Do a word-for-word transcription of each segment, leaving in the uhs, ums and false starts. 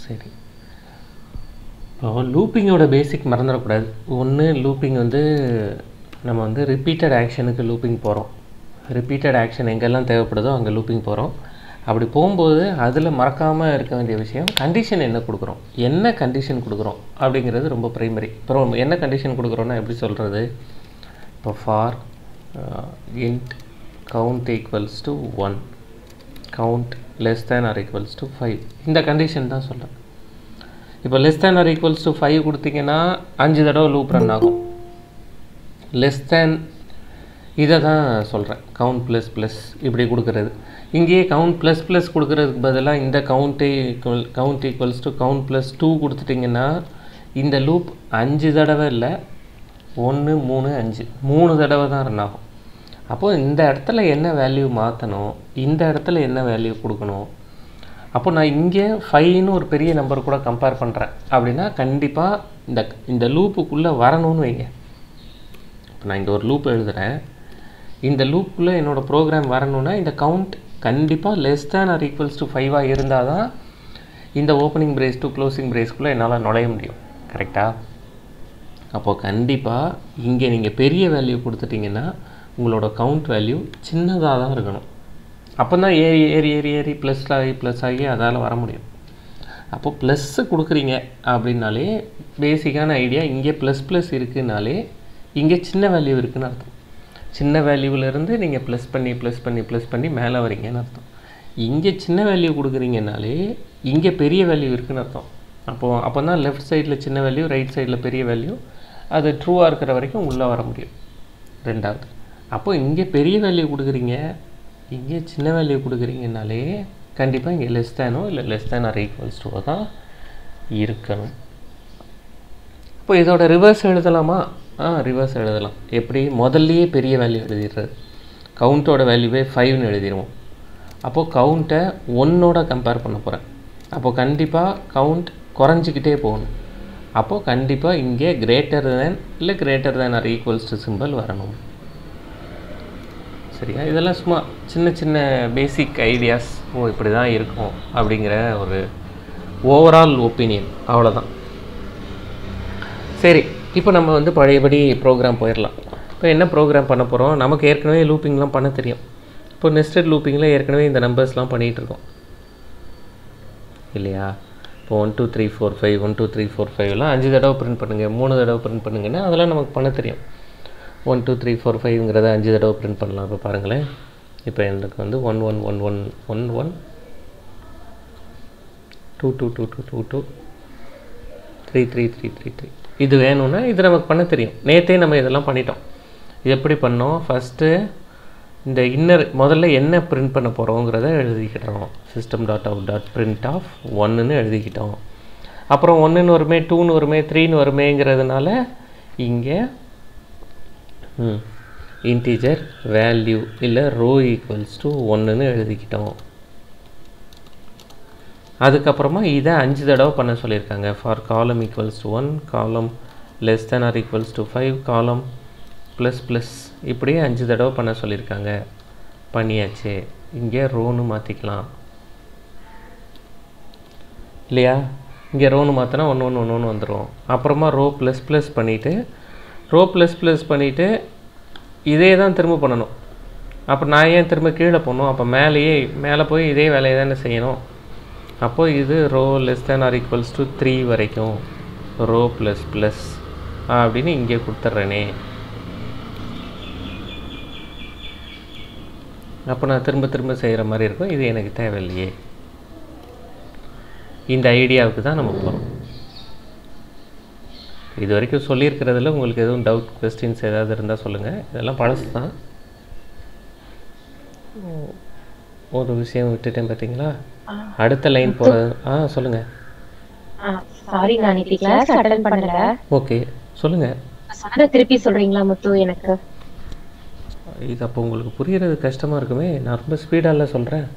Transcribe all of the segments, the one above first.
சரி, இப்போ லூப்பிங்கோட பேசிக் மறந்துடக்கூடாது. ஒன்று, லூப்பிங் வந்து நம்ம வந்து ரிப்பீட்டட் ஆக்ஷனுக்கு லூப்பிங் போகிறோம். ரிப்பீட்டட் ஆக்ஷன் எங்கெல்லாம் தேவைப்படுதோ அங்கே லூப்பிங் போகிறோம். அப்படி போகும்போது அதில் மறக்காமல் இருக்க வேண்டிய விஷயம் கண்டிஷன் என்ன கொடுக்குறோம், என்ன கண்டிஷன் கொடுக்குறோம் அப்படிங்கிறது ரொம்ப ப்ரைமரி. அப்புறம் என்ன கண்டிஷன் கொடுக்குறோன்னா எப்படி சொல்கிறது, இப்போ for int count equals to one, count less than or equals to five, இந்த கண்டிஷன் தான் சொல்கிறேன். இப்போ less than or equals to five கொடுத்தீங்கன்னா அஞ்சு தடவை லூப் ரன் ஆகும். லெஸ் தேன் இதை தான் சொல்கிறேன், கவுண்ட் ப்ளஸ் ப்ளஸ் இப்படி கொடுக்குறது. இங்கேயே கவுண்ட் ப்ளஸ் ப்ளஸ் கொடுக்குறதுக்கு பதிலாக இந்த கவுண்ட்டே equal count equals to count plus two கொடுத்துட்டிங்கன்னா இந்த லூப் அஞ்சு தடவை இல்லை, ஒன்று மூணு அஞ்சு மூணு தடவை தான் ரன் ஆகும். அப்போது இந்த இடத்துல என்ன வேல்யூ மாற்றணும், இந்த இடத்துல என்ன வேல்யூ கொடுக்கணும். அப்போ நான் இங்கே ஃபைவ்னு ஒரு பெரிய நம்பர் கூட கம்பேர் பண்ணுறேன் அப்படின்னா கண்டிப்பாக இந்த இந்த லூப்புக்குள்ளே வரணும்னு வைங்க. இப்போ நான் இங்கே ஒரு லூப் எழுதுகிறேன், இந்த லூப்புக்குள்ளே என்னோடய ப்ரோக்ராம் வரணுன்னா இந்த கவுண்ட் கண்டிப்பாக less than or equals to ஃபைவாக இருந்தால் தான் இந்த ஓப்பனிங் பிரேஸ் டு க்ளோசிங் பிரேஸ்க்குள்ளே என்னால் நுழைய முடியும். கரெக்டாக? அப்போது கண்டிப்பாக இங்கே நீங்கள் பெரிய வேல்யூ கொடுத்துட்டிங்கன்னா உங்களோட கவுண்ட் வேல்யூ சின்னதாக தான் இருக்கணும். அப்போ தான் ஏறி ஏறி ஏறி ஏறி ப்ளஸ் ஆகி ப்ளஸ் ஆகி அதால் வர முடியும். அப்போது ப்ளஸ்ஸு கொடுக்குறீங்க அப்படின்னாலே பேசிக்கான ஐடியா, இங்கே ப்ளஸ் ப்ளஸ் இருக்குதுனாலே இங்கே சின்ன வேல்யூ இருக்குதுன்னு அர்த்தம். சின்ன வேல்யூவிலேருந்து நீங்கள் ப்ளஸ் பண்ணி ப்ளஸ் பண்ணி ப்ளஸ் பண்ணி மேலே வரீங்கன்னு அர்த்தம். இங்கே சின்ன வேல்யூ கொடுக்குறீங்கனாலே இங்கே பெரிய வேல்யூ இருக்குதுன்னு அர்த்தம். அப்போது அப்போ தான் லெஃப்ட் சைடில் சின்ன வேல்யூ, ரைட் சைடில் பெரிய வேல்யூ, அது ட்ரூவாக இருக்கிற வரைக்கும் உள்ளே வர முடியும். ரெண்டாவது, அப்போது இங்கே பெரிய வேல்யூ கொடுக்குறீங்க, இங்கே சின்ன வேல்யூ கொடுக்குறீங்கனாலே கண்டிப்பாக இங்கே லெஸ் தேனோ இல்லை லெஸ் தேன் ஆர் ஈக்குவல்ஸ் டூவோ தான் இருக்கணும். இப்போ இதோட ரிவர்ஸ் எழுதலாமா? ஆ ரிவர்ஸ் எழுதலாம். எப்படி? முதல்லையே பெரிய வேல்யூ எழுதிடுறது, கவுண்ட்டோட வேல்யூவே ஃபைவ்னு எழுதிடுவோம். அப்போது கவுண்ட்டை ஒன்னோட கம்பேர் பண்ண போகிறேன். அப்போது கண்டிப்பாக கவுண்ட் குறைஞ்சிக்கிட்டே போகணும். அப்போது கண்டிப்பாக இங்கே கிரேட்டர் தேன் இல்லை greater than or equals to simple வரணும். சரியா? இதெல்லாம் சும்மா சின்ன சின்ன பேசிக் ஐடியாஸ். ஓ இப்படி தான் இருக்கும் அப்படிங்கிற ஒரு ஓவரால் ஒப்பீனியன், அவ்வளோதான். சரி, இப்போ நம்ம வந்து பழையபடி ப்ரோக்ராம் போயிடலாம். இப்போ என்ன ப்ரோக்ராம் பண்ண போகிறோம், நமக்கு ஏற்கனவே லூப்பிங்லாம் பண்ண தெரியும். இப்போ நெஸ்டட் லூப்பிங்கில் ஏற்கனவே இந்த நம்பர்ஸ்லாம் பண்ணிகிட்ருக்கோம் இல்லையா? இப்போ one two three four five one two three four ஃபைவ்லாம் அஞ்சு தடவை பிரிண்ட் பண்ணுங்கள், மூணு தடவை பிரிண்ட் பண்ணுங்கன்னா அதெல்லாம் நமக்கு பண்ண தெரியும். ஒன் டூ த்ரீ ஃபோர் ஃபைவ்ங்கிறத அஞ்சு தடவை பிரிண்ட் பண்ணலாம். இப்போ பாருங்களேன், இப்போ எனக்கு வந்து one one one one one one two two two two two two three three three three three இது வேணும்னா இது நமக்கு பண்ண தெரியும். நேற்றே நம்ம இதெல்லாம் பண்ணிட்டோம். இது எப்படி பண்ணோம், ஃபஸ்ட்டு இந்த இன்னர் முதல்ல என்ன பிரிண்ட் பண்ண போகிறோங்கிறத எழுதிக்கிட்டோம். System dot out dot print of ஒன்றுன்னு எழுதிக்கிட்டோம். அப்புறம் ஒன்றுன்னு வருமே, டூன்னு வருமே, த்ரீன்னு வருமேங்கிறதுனால இங்கே இன்டீஜர் வேல்யூ இல்லை ரோ ஈக்குவல்ஸ் டு ஒன்றுன்னு எழுதிக்கிட்டோம். அதுக்கப்புறமா இதை அஞ்சு தடவை பண்ண சொல்லியிருக்காங்க. For column equals to one, column less than or equals to five, column plus plus, இப்படியே அஞ்சு தடவை பண்ண சொல்லியிருக்காங்க. பண்ணியாச்சு. இங்கே ரோன்னு மாற்றிக்கலாம் இல்லையா? இங்கே ரோன்னு மாற்றினா ஒன்று ஒன்று ஒன்று ஒன்று வந்துடும். அப்புறமா ரோ ப்ளஸ் ப்ளஸ் பண்ணிவிட்டு ரோ ப்ளஸ் ப்ளஸ் பண்ணிவிட்டு இதே தான் திரும்ப பண்ணணும். அப்போ நான் ஏன் திரும்ப கீழே போகணும்? அப்போ மேலேயே மேலே போய் இதே வேலையை தானே செய்யணும். அப்போது இது row less than or equals to three வரைக்கும் ரோ ப்ளஸ் ப்ளஸ் அப்படின்னு இங்கே கொடுத்துட்றேனே. அப்போ நான் திரும்ப திரும்ப செய்கிற மாதிரி இருக்கும். இது எனக்கு தேவையில்லையே. இந்த ஐடியாவுக்கு தான் நம்ம போகிறோம். இது வரைக்கும் சொல்லியிருக்கிறதுல உங்களுக்கு எதுவும் டவுட், கொஸ்டின்ஸ் ஏதாவது இருந்தால் சொல்லுங்கள். இதெல்லாம் பழசு தான். ஒரு விஷயம் விட்டுட்டேன் பார்த்தீங்களா? அடுத்த லைன் போகிறது. ஆ சொல்லுங்கள். சாரி, நான் இன்னைக்கு கிளாஸ் அட்டெண்ட் பண்ணல. ஓகே சொல்லுங்கள். சொன்னதை திருப்பி சொல்கிறீங்களா முத்து? எனக்கு இது அப்போ உங்களுக்கு புரிகிறது கஷ்டமாக இருக்குமே. நான் ரொம்ப ஸ்பீடாக சொல்கிறேன்.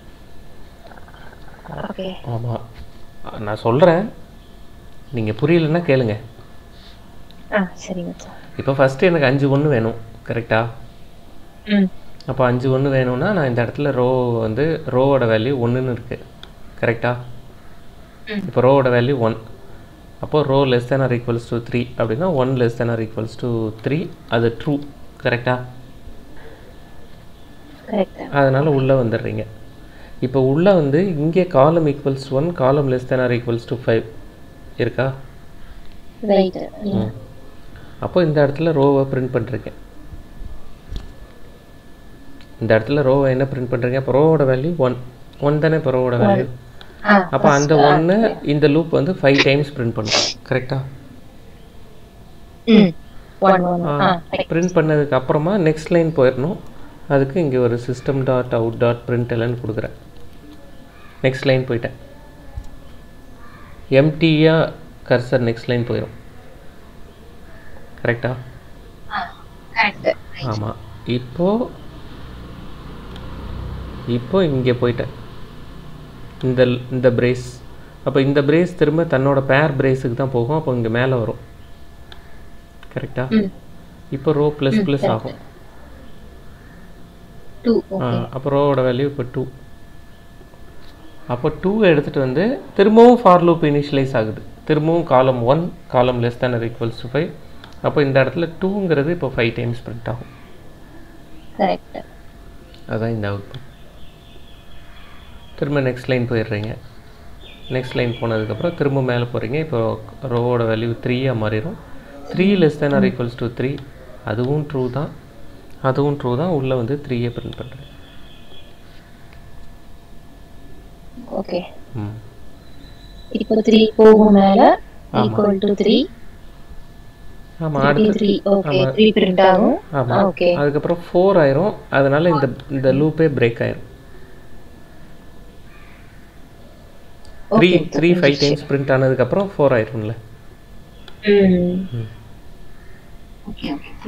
ஓகே. ஆமாம், நான் சொல்கிறேன், நீங்கள் புரியலைன்னா கேளுங்க. ஆ சரிங்க. இப்போ ஃபஸ்ட்டு எனக்கு அஞ்சு ஒன்று வேணும், கரெக்டா? ம். அப்போ அஞ்சு ஒன்று வேணும்னா நான் இந்த இடத்துல ரோ வந்து ரோவோட வேல்யூ ஒன்றுன்னு இருக்குது, கரெக்டா? இப்போ ரோவோட வேல்யூ ஒன். அப்போது row less than or equals to three அப்படின்னா one less than or equals to three, அது ட்ரூ. கரெக்டா? அதனால் உள்ளே வந்துடுறீங்க. இப்போ உள்ளே வந்து இங்கே column equals one, column less than or equals to five இருக்கா? அப்போ இந்த இடத்துல ரோவை பிரிண்ட் பண்ணுறீங்க. இந்த இடத்துல ரோவை என்ன பிரிண்ட் பண்ணுறீங்க? அப்போ ரோவோட வேல்யூ ஒன் ஒன் தானே இப்போ ரோவோட வேல்யூ. அப்போ அந்த ஒன்று இந்த லூப் வந்து ஃபைவ் டைம்ஸ் பிரிண்ட் பண்ணும். கரெக்டா? பிரிண்ட் பண்ணதுக்கு அப்புறமா நெக்ஸ்ட் லைன் போயிடணும். அதுக்கு இங்கே ஒரு system dot out dot print எல்லாம் கொடுக்குறேன். நெக்ஸ்ட் லைன் போயிட்டேன். எம்டியாக கர்சர் நெக்ஸ்ட் லைன் போயிடும். கரெக்டா? ஆமாம். இப்போ இப்போ இங்கே போயிட்டேன் இந்த இந்த பிரேஸ். அப்போ இந்த பிரேஸ் திரும்ப தன்னோட பேர் பிரேஸுக்கு தான் போகும். அப்போ இங்கே மேலே வரும். கரெக்டா? இப்போ ரோ ப்ளஸ் ப்ளஸ் ஆகும். அப்போ ரோவோட வேல்யூ இப்போ டூ. அப்போ டூ எடுத்துகிட்டு வந்து திரும்பவும் ஃபார் லூப் இனிஷியலைஸ் ஆகுது. திரும்பவும் column one, column less than or equals to five. அப்போ இந்த இடத்துல டூங்கிறது இப்போ ஃபைவ் டைம்ஸ் பிரிண்ட் ஆகும். அதான் இந்த அவுட்புட். திரும்ப நெக்ஸ்ட் லைன் போயிடுறீங்க. நெக்ஸ்ட் லைன் போனதுக்கப்புறம் திரும்ப மேலே போகிறீங்க. இப்போ ரோவோட வேல்யூ த்ரீயாக மாறிடும். Three less than or equals to three, அதுவும் ட்ரூ தான், அதுவும் ட்ரூ தான். உள்ளே வந்து த்ரீயை பிரிண்ட் பண்ணுறேன். ஓகே. இப்போ த்ரீ போகும் மேலே ஈக்குவல் டு த்ரீ. ஆமாம், அடுத்து த்ரீ பிரிண்ட் ஆகும். ஆமாம், ஓகே. அதுக்கப்புறம் ஃபோர் ஆயிரும். அதனால இந்த இந்த லூப்பே பிரேக் ஆயிரும். Three three five times print ஆனதுக்கப்புறம் ஃபோர் ஆயிரும்ல. ஓகே.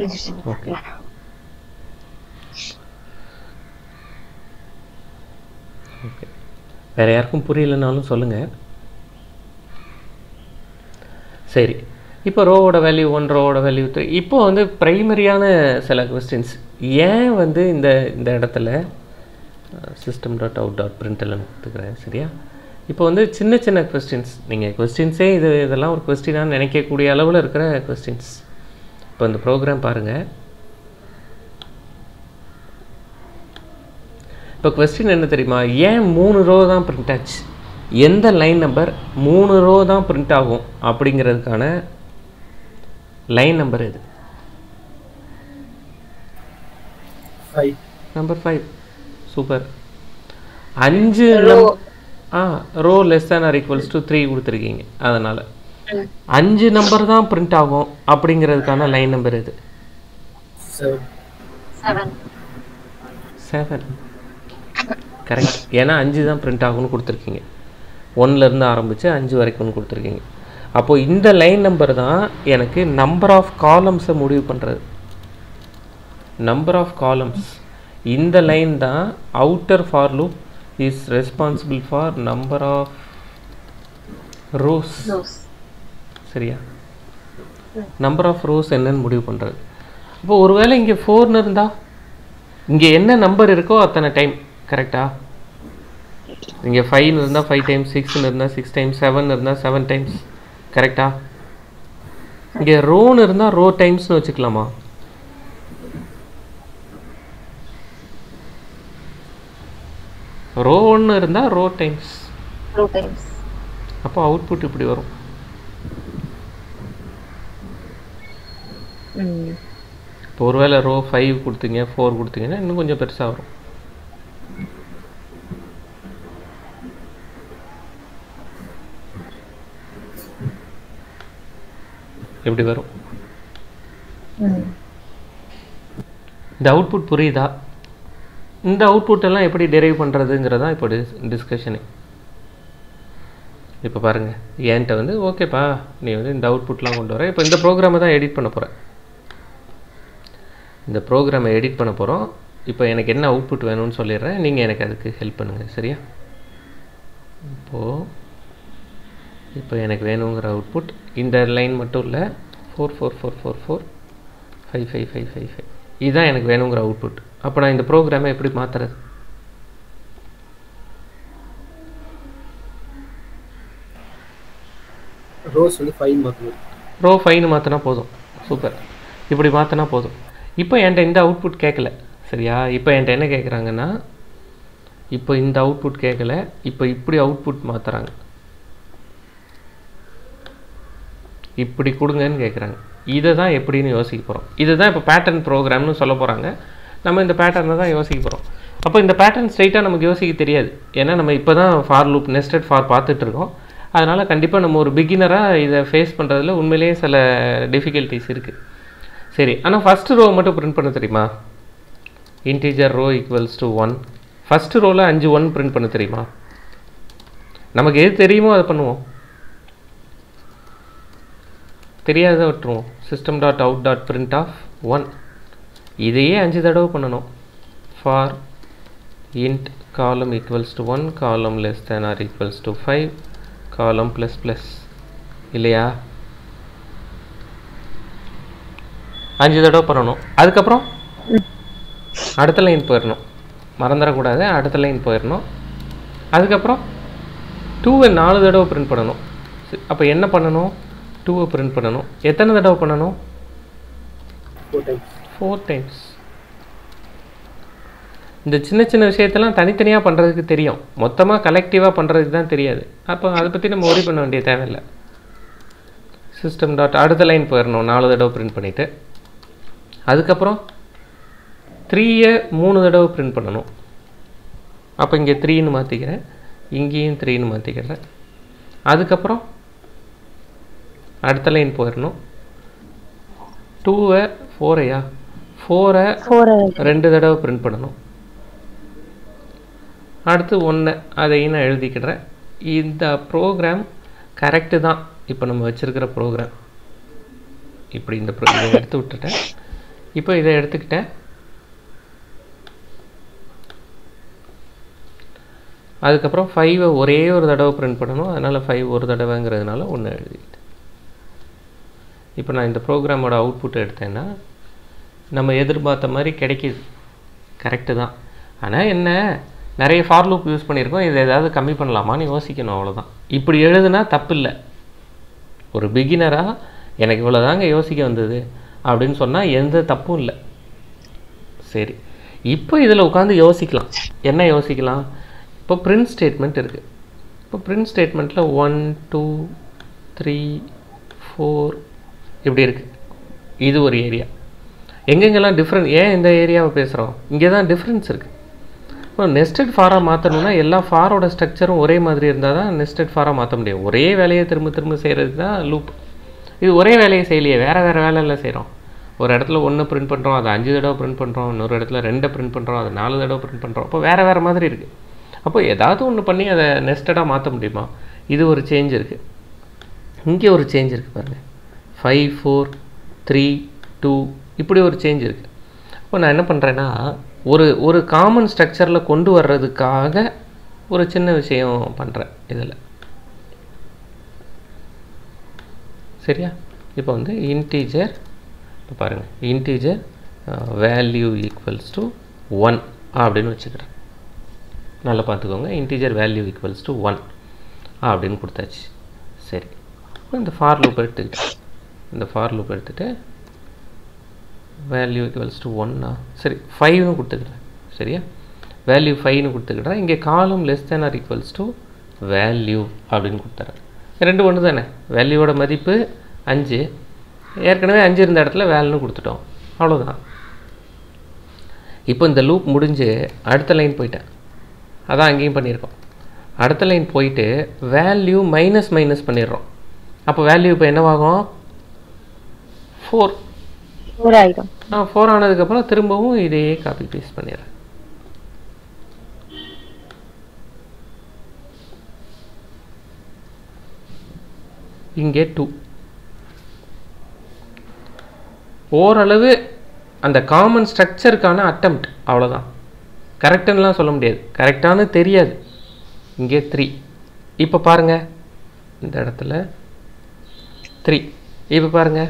ஓகே. வேறு யாருக்கும் புரியலனாலும் சொல்லுங்கள். சரி, இப்போ ரோவோட வேல்யூ ஒன், ரோவோட வேல்யூ த்ரீ. இப்போ வந்து ப்ரைமரியான சில கொஸ்டின்ஸ் ஏன் வந்து இந்த இந்த இடத்துல system dot out dot print எல்லாம் கொடுத்துக்கிறேன். சரியா? இப்போ வந்து சின்ன சின்ன கொஸ்டின்ஸ், நீங்கள் கொஸ்டின்ஸே இது இதெல்லாம் ஒரு கொஸ்டினாக நினைக்கக்கூடிய அளவில் இருக்கிற கொஸ்டின்ஸ். இப்போ இந்த ப்ரோக்ராம் பாருங்கள். இப்போ கொஸ்டின் என்ன தெரியுமா? ஏன் மூணு ரோ தான் பிரிண்ட் ஆச்சு, எந்த லைன் நம்பர் மூணு ரோ தான் பிரிண்ட் ஆகும் அப்படிங்கிறதுக்கான லைன் நம்பர் எது? Number five. சூப்பர். அஞ்சு ஆ row less than or equals to three கொடுத்துருக்கீங்க. அதனால் அஞ்சு நம்பர் தான் பிரிண்ட் ஆகும் அப்படிங்கிறதுக்கான லைன் நம்பர் எது? செவன். கரெக்ட். ஏன்னா அஞ்சு தான் பிரிண்ட் ஆகும்னு கொடுத்துருக்கீங்க. ஒன்லேருந்து ஆரம்பித்து அஞ்சு வரைக்கும்னு கொடுத்துருக்கீங்க. அப்போது இந்த லைன் நம்பர் தான் எனக்கு நம்பர் ஆஃப் காலம்ஸை முடிவு பண்ணுறது. Number of columns. இந்த லைன் தான் outer for loop is responsible for number of rows. சரியா? நம்பர் ஆஃப் ரோஸ் என்னன்னு முடிவு பண்ணுறது. அப்போ ஒருவேளை இங்கே ஃபோர்னு இருந்தால் இங்கே என்ன நம்பர் இருக்கோ அத்தனை டைம். கரெக்டா? இங்கே ஃபைவ்னு இருந்தால் ஃபைவ் டைம்ஸ், சிக்ஸ்னு இருந்தால் சிக்ஸ் டைம்ஸ், செவன் இருந்தால் செவன் டைம்ஸ். கரெக்டா? இங்கே ரோன்னு இருந்தால் ரோ டைம்ஸ்னு வச்சுக்கலாமா? ரோ ஒன்று இருந்தால் ரோ டைம்ஸ். அப்போ அவுட்புட் இப்படி வரும். இப்போ ஒருவேளை ரோ ஃபைவ் கொடுத்தீங்க, ஃபோர் கொடுத்தீங்கன்னா இன்னும் கொஞ்சம் பெருசாக வரும். எப்படி வரும்? இந்த அவுட்புட் புரியுதா? இந்த அவுட்புட் எல்லாம் எப்படி டெரைவ் பண்ணுறதுங்கிறதா இப்போ டிஸ்கஷனு. இப்போ பாருங்கள், என்கிட்ட வந்து ஓகேப்பா நீ வந்து இந்த அவுட்புட்லாம் கொண்டு வர. இப்போ இந்த ப்ரோக்ராமை தான் எடிட் பண்ண போகிறேன். இந்த ப்ரோக்ராமை எடிட் பண்ண போகிறோம். இப்போ எனக்கு என்ன அவுட்புட் வேணும்னு சொல்லிடுறேன். நீங்கள் எனக்கு அதுக்கு ஹெல்ப் பண்ணுங்கள். சரியா? இப்போது இப்போ எனக்கு வேணுங்கிற அவுட்புட் இந்த லைன் மட்டும் இல்லை, four four four four four five five five five five இதுதான் எனக்கு வேணுங்கிற அவுட்புட். அப்போ நான் இந்த ப்ரோக்ராமை எப்படி மாற்றுறது? ரோஸ் வந்து ஃபைவ் மாற்றணும். ரோ ஃபைவ்னு மாற்றினா போதும். சூப்பர். இப்படி மாற்றினா போதும். இப்போ என்கிட்ட இந்த அவுட்புட் கேட்கல, சரியா? இப்போ என்கிட்ட என்ன கேட்குறாங்கன்னா, இப்போ இந்த அவுட்புட் கேட்கல, இப்போ இப்படி அவுட்புட் மாற்றுறாங்க. இப்படி கொடுங்கன்னு கேட்குறாங்க. இதை தான் எப்படின்னு யோசிக்க போகிறோம். இதுதான் இப்போ பேட்டர்ன் ப்ரோக்ராம்னு சொல்ல போகிறாங்க. நம்ம இந்த பேட்டர்னை தான் யோசிக்க போகிறோம். அப்போ இந்த பேட்டர்ன் ஸ்ட்ரைட்டாக நமக்கு யோசிக்க தெரியாது. ஏன்னா நம்ம இப்போ தான் ஃபார் லூப் நெஸ்டட் ஃபார் பார்த்துட்ருக்கோம். அதனால் கண்டிப்பாக நம்ம ஒரு பிகினராக இதை ஃபேஸ் பண்ணுறதுல உண்மையிலேயே சில டிஃபிகல்ட்டிஸ் இருக்குது. சரி, ஆனால் ஃபஸ்ட்டு ரோ மட்டும் பிரிண்ட் பண்ண தெரியுமா? Integer row equals to one. First ரோவில் அஞ்சு ஒன் பிரிண்ட் பண்ண தெரியுமா? நமக்கு எது தெரியுமோ அதை பண்ணுவோம், தெரியாத விட்டுருவோம். System dot out dot print of one. இதையே அஞ்சு தடவை பண்ணணும். For int column equals to one, column less than or equals to five, column plus plus, இல்லையா? அஞ்சு தடவை பண்ணணும். அதுக்கப்புறம் அடுத்த லைன் போயிடணும், மறந்துடக்கூடாது. அடுத்த லைன் போயிடணும். அதுக்கப்புறம் டூவை நாலு தடவை பிரிண்ட் பண்ணணும். அப்போ என்ன பண்ணணும்? டூவை பிரிண்ட் பண்ணணும். எத்தனை தடவை பண்ணணும்? Four times. இந்த சின்ன சின்ன விஷயத்தெல்லாம் தனித்தனியாக பண்ணுறதுக்கு தெரியும், மொத்தமாக கலெக்டிவாக பண்ணுறதுக்கு தான் தெரியாது. அப்போ அதை பற்றி நம்ம ஒரி பண்ண வேண்டிய தேவையில்லை. சிஸ்டம் டாட் அடுத்த லைன் போயிடணும், நாலு தடவை பிரிண்ட் பண்ணிவிட்டு. அதுக்கப்புறம் த்ரீயை மூணு தடவை பிரிண்ட் பண்ணணும். அப்போ இங்கே த்ரீன்னு மாற்றிக்கிறேன், இங்கேயும் த்ரீன்னு மாற்றிக்கிறேன். அதுக்கப்புறம் அடுத்த லைன் போயிடணும். டூவை ஃபோரையா ஃபோரை ரெண்டு தடவை பிரிண்ட் பண்ணணும். அடுத்து ஒன்று, அதையும் நான் எழுதிக்கிடுறேன். இந்த ப்ரோக்ராம் கரெக்டு தான். இப்போ நம்ம வச்சுருக்கிற ப்ரோக்ராம் இப்படி இந்த ப்ரோ இதை எடுத்து விட்டுட்டேன். இப்போ இதை எடுத்துக்கிட்டேன். அதுக்கப்புறம் ஃபைவை ஒரே ஒரு தடவை பிரிண்ட் பண்ணணும். அதனால் ஃபைவ் ஒரு தடவைங்கிறதுனால ஒன்று எழுதிக்கிட்டேன். இப்போ நான் இந்த ப்ரோக்ராமோட அவுட்புட் எடுத்தேன்னா நம்ம எதிர்பார்த்த மாதிரி கிடைக்கிது, கரெக்டு தான். ஆனால் என்ன, நிறைய ஃபார் லூப் யூஸ் பண்ணியிருக்கோம், இதை ஏதாவது கம்மி பண்ணலாமான்னு யோசிக்கணும், அவ்வளோதான். இப்படி எழுதுனா தப்பு இல்லை. ஒரு பிகினராக எனக்கு இவ்வளோ தாங்க யோசிக்க வந்தது அப்படின்னு சொன்னால் எந்த தப்பும் இல்லை. சரி, இப்போ இதில் உட்காந்து யோசிக்கலாம். என்ன யோசிக்கலாம்? இப்போ பிரிண்ட் ஸ்டேட்மெண்ட் இருக்குது. இப்போ பிரிண்ட் ஸ்டேட்மெண்ட்டில் ஒன் டூ த்ரீ ஃபோர் இப்படி இருக்குது. இது ஒரு ஏரியா. எங்கெங்கெல்லாம் டிஃப்ரெண்ட், ஏன் இந்த ஏரியாவை பேசுகிறோம்? இங்கே தான் டிஃப்ரென்ஸ் இருக்குது. இப்போ நெஸ்டட் ஃபாராக மாற்றணும்னா எல்லா ஃபாரோட ஸ்ட்ரக்சரும் ஒரே மாதிரி இருந்தால் தான் நெஸ்டட் ஃபாராக மாற்ற முடியும். ஒரே வேலையை திரும்ப திரும்ப செய்கிறது தான் லூப். இது ஒரே வேலையை செய்யலையே, வேறு வேறு வேலையில் செய்கிறோம். ஒரு இடத்துல ஒன்று பிரிண்ட் பண்ணுறோம், அதை அஞ்சு தடவை பிரிண்ட் பண்ணுறோம். இன்னொரு இடத்துல ரெண்டை பிரிண்ட் பண்ணுறோம், அதை நாலு தடவை பிரிண்ட் பண்ணுறோம். அப்போ வேறு வேறு மாதிரி இருக்குது. அப்போ ஏதாவது ஒன்று பண்ணி அதை நெஸ்டடாக மாற்ற முடியுமா? இது ஒரு சேஞ்ச் இருக்குது. இங்கே ஒரு சேஞ்ச் இருக்குது பாருங்கள். ஃபைவ் ஃபோர் த்ரீ டூ இப்படி ஒரு சேஞ்ச் இருக்குது. இப்போ நான் என்ன பண்ணுறேன்னா, ஒரு ஒரு காமன் ஸ்ட்ரக்சரில் கொண்டு வர்றதுக்காக ஒரு சின்ன விஷயம் பண்ணுறேன் இதில். சரியா? இப்போ வந்து இன்டீஜர், இப்போ பாருங்கள், integer value equals to one அப்படின்னு வச்சுக்கிறேன். நல்லா பார்த்துக்கோங்க. Integer value equals to one அப்படின்னு கொடுத்தாச்சு. சரி, இப்போ இந்த ஃபார் லூப் எடுத்துக்கிட்டேன். இந்த ஃபார் லூப் எடுத்துகிட்டு வேல்யூ ஈக்குவல்ஸ் டு ஒன்னா, சரி ஃபைவ்னு கொடுத்துக்கிறேன். சரியா? வேல்யூ ஃபைவ்னு கொடுத்துக்கிட்டேன். இங்கே column less than or equals to value அப்படின்னு கொடுத்துறேன். ரெண்டு ஒன்று தானே. வேல்யூவோட மதிப்பு அஞ்சு, ஏற்கனவே அஞ்சு இருந்த இடத்துல வேல்யூன்னு கொடுத்துட்டோம், அவ்வளோதான். இப்போ இந்த லூப் முடிஞ்சு அடுத்த லைன் போயிட்டேன். அதான் அங்கேயும் பண்ணியிருக்கோம். அடுத்த லைன் போயிட்டு வேல்யூ மைனஸ் மைனஸ் பண்ணிடுறோம். அப்போ வேல்யூ இப்போ என்னவாகும்? ஃபோர் ஃபோர் ஆயிடும். ஆ ஃபோர் ஆனதுக்கப்புறம் திரும்பவும் இதையே காப்பி பேஸ்ட் பண்ணிடுறேன். இங்கே டூ. ஓரளவு அந்த காமன் ஸ்ட்ரக்சருக்கான அட்டெம்ப்ட், அவ்வளோதான். கரெக்டுன்னெலாம் சொல்ல முடியாது, கரெக்டானு தெரியாது. இங்கே த்ரீ. இப்போ பாருங்கள், இந்த இடத்துல த்ரீ. இப்போ பாருங்கள்,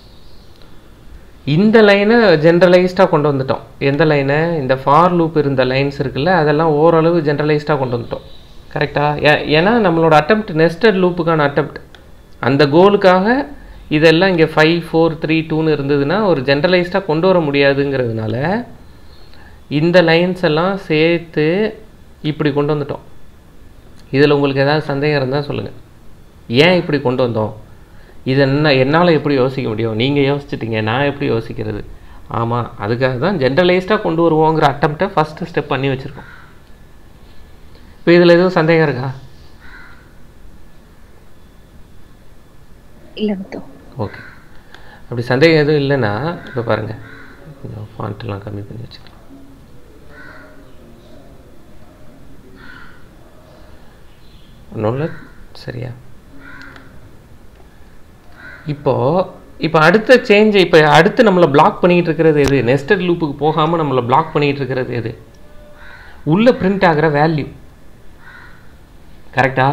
இந்த லைனை ஜென்ரலைஸ்டாக கொண்டு வந்துட்டோம். எந்த லைனை? இந்த ஃபார் லூப் இருந்த லைன்ஸ் இருக்குல்ல, அதெல்லாம் ஓரளவு ஜென்ரலைஸ்டாக கொண்டு வந்துட்டோம். கரெக்டாக? ஏ ஏன்னா நம்மளோட அட்டெம்ப்ட் நெஸ்டட் லூப்புக்கான அட்டெம்ப்ட். அந்த கோலுக்காக இதெல்லாம் இங்கே ஃபைவ் ஃபோர் த்ரீ டூன்னு இருந்ததுன்னா ஒரு ஜென்ரலைஸ்டாக கொண்டு வர முடியாதுங்கிறதுனால இந்த லைன்ஸ் எல்லாம் சேர்த்து இப்படி கொண்டு வந்துட்டோம். இதில் உங்களுக்கு ஏதாவது சந்தேகம் இருந்தால் சொல்லுங்கள். ஏன் இப்படி கொண்டு வந்தோம்? இது என்ன என்னால் எப்படி யோசிக்க முடியும்? நீங்கள் யோசிச்சிட்டிங்க, நான் எப்படி யோசிக்கிறது? ஆமாம், அதுக்காக தான் ஜென்ரலைஸ்டாக கொண்டு வருவோங்கிற அட்டம்ப்டை ஃபஸ்ட்டு ஸ்டெப் பண்ணி வச்சுருக்கோம். இப்போ இதில் எதுவும் சந்தேகம் இருக்கா? இல்லை முத்து. ஓகே, அப்படி சந்தேகம் எதுவும் இல்லைன்னா இப்போ பாருங்கள், கொஞ்சம் ஃபாண்ட்டெல்லாம் கம்மி பண்ணி வச்சுக்கலாம். ஒன்றும் இல்லை, சரியா? இப்போது இப்போ அடுத்த சேஞ்சை இப்போ அடுத்து நம்மளை பிளாக் பண்ணிக்கிட்டு இருக்கிறது எது? நெஸ்டட் லூப்புக்கு போகாமல் நம்மளை பிளாக் பண்ணிக்கிட்டு இருக்கிறது எது? உள்ளே பிரிண்ட் ஆகிற வேல்யூ. கரெக்டா?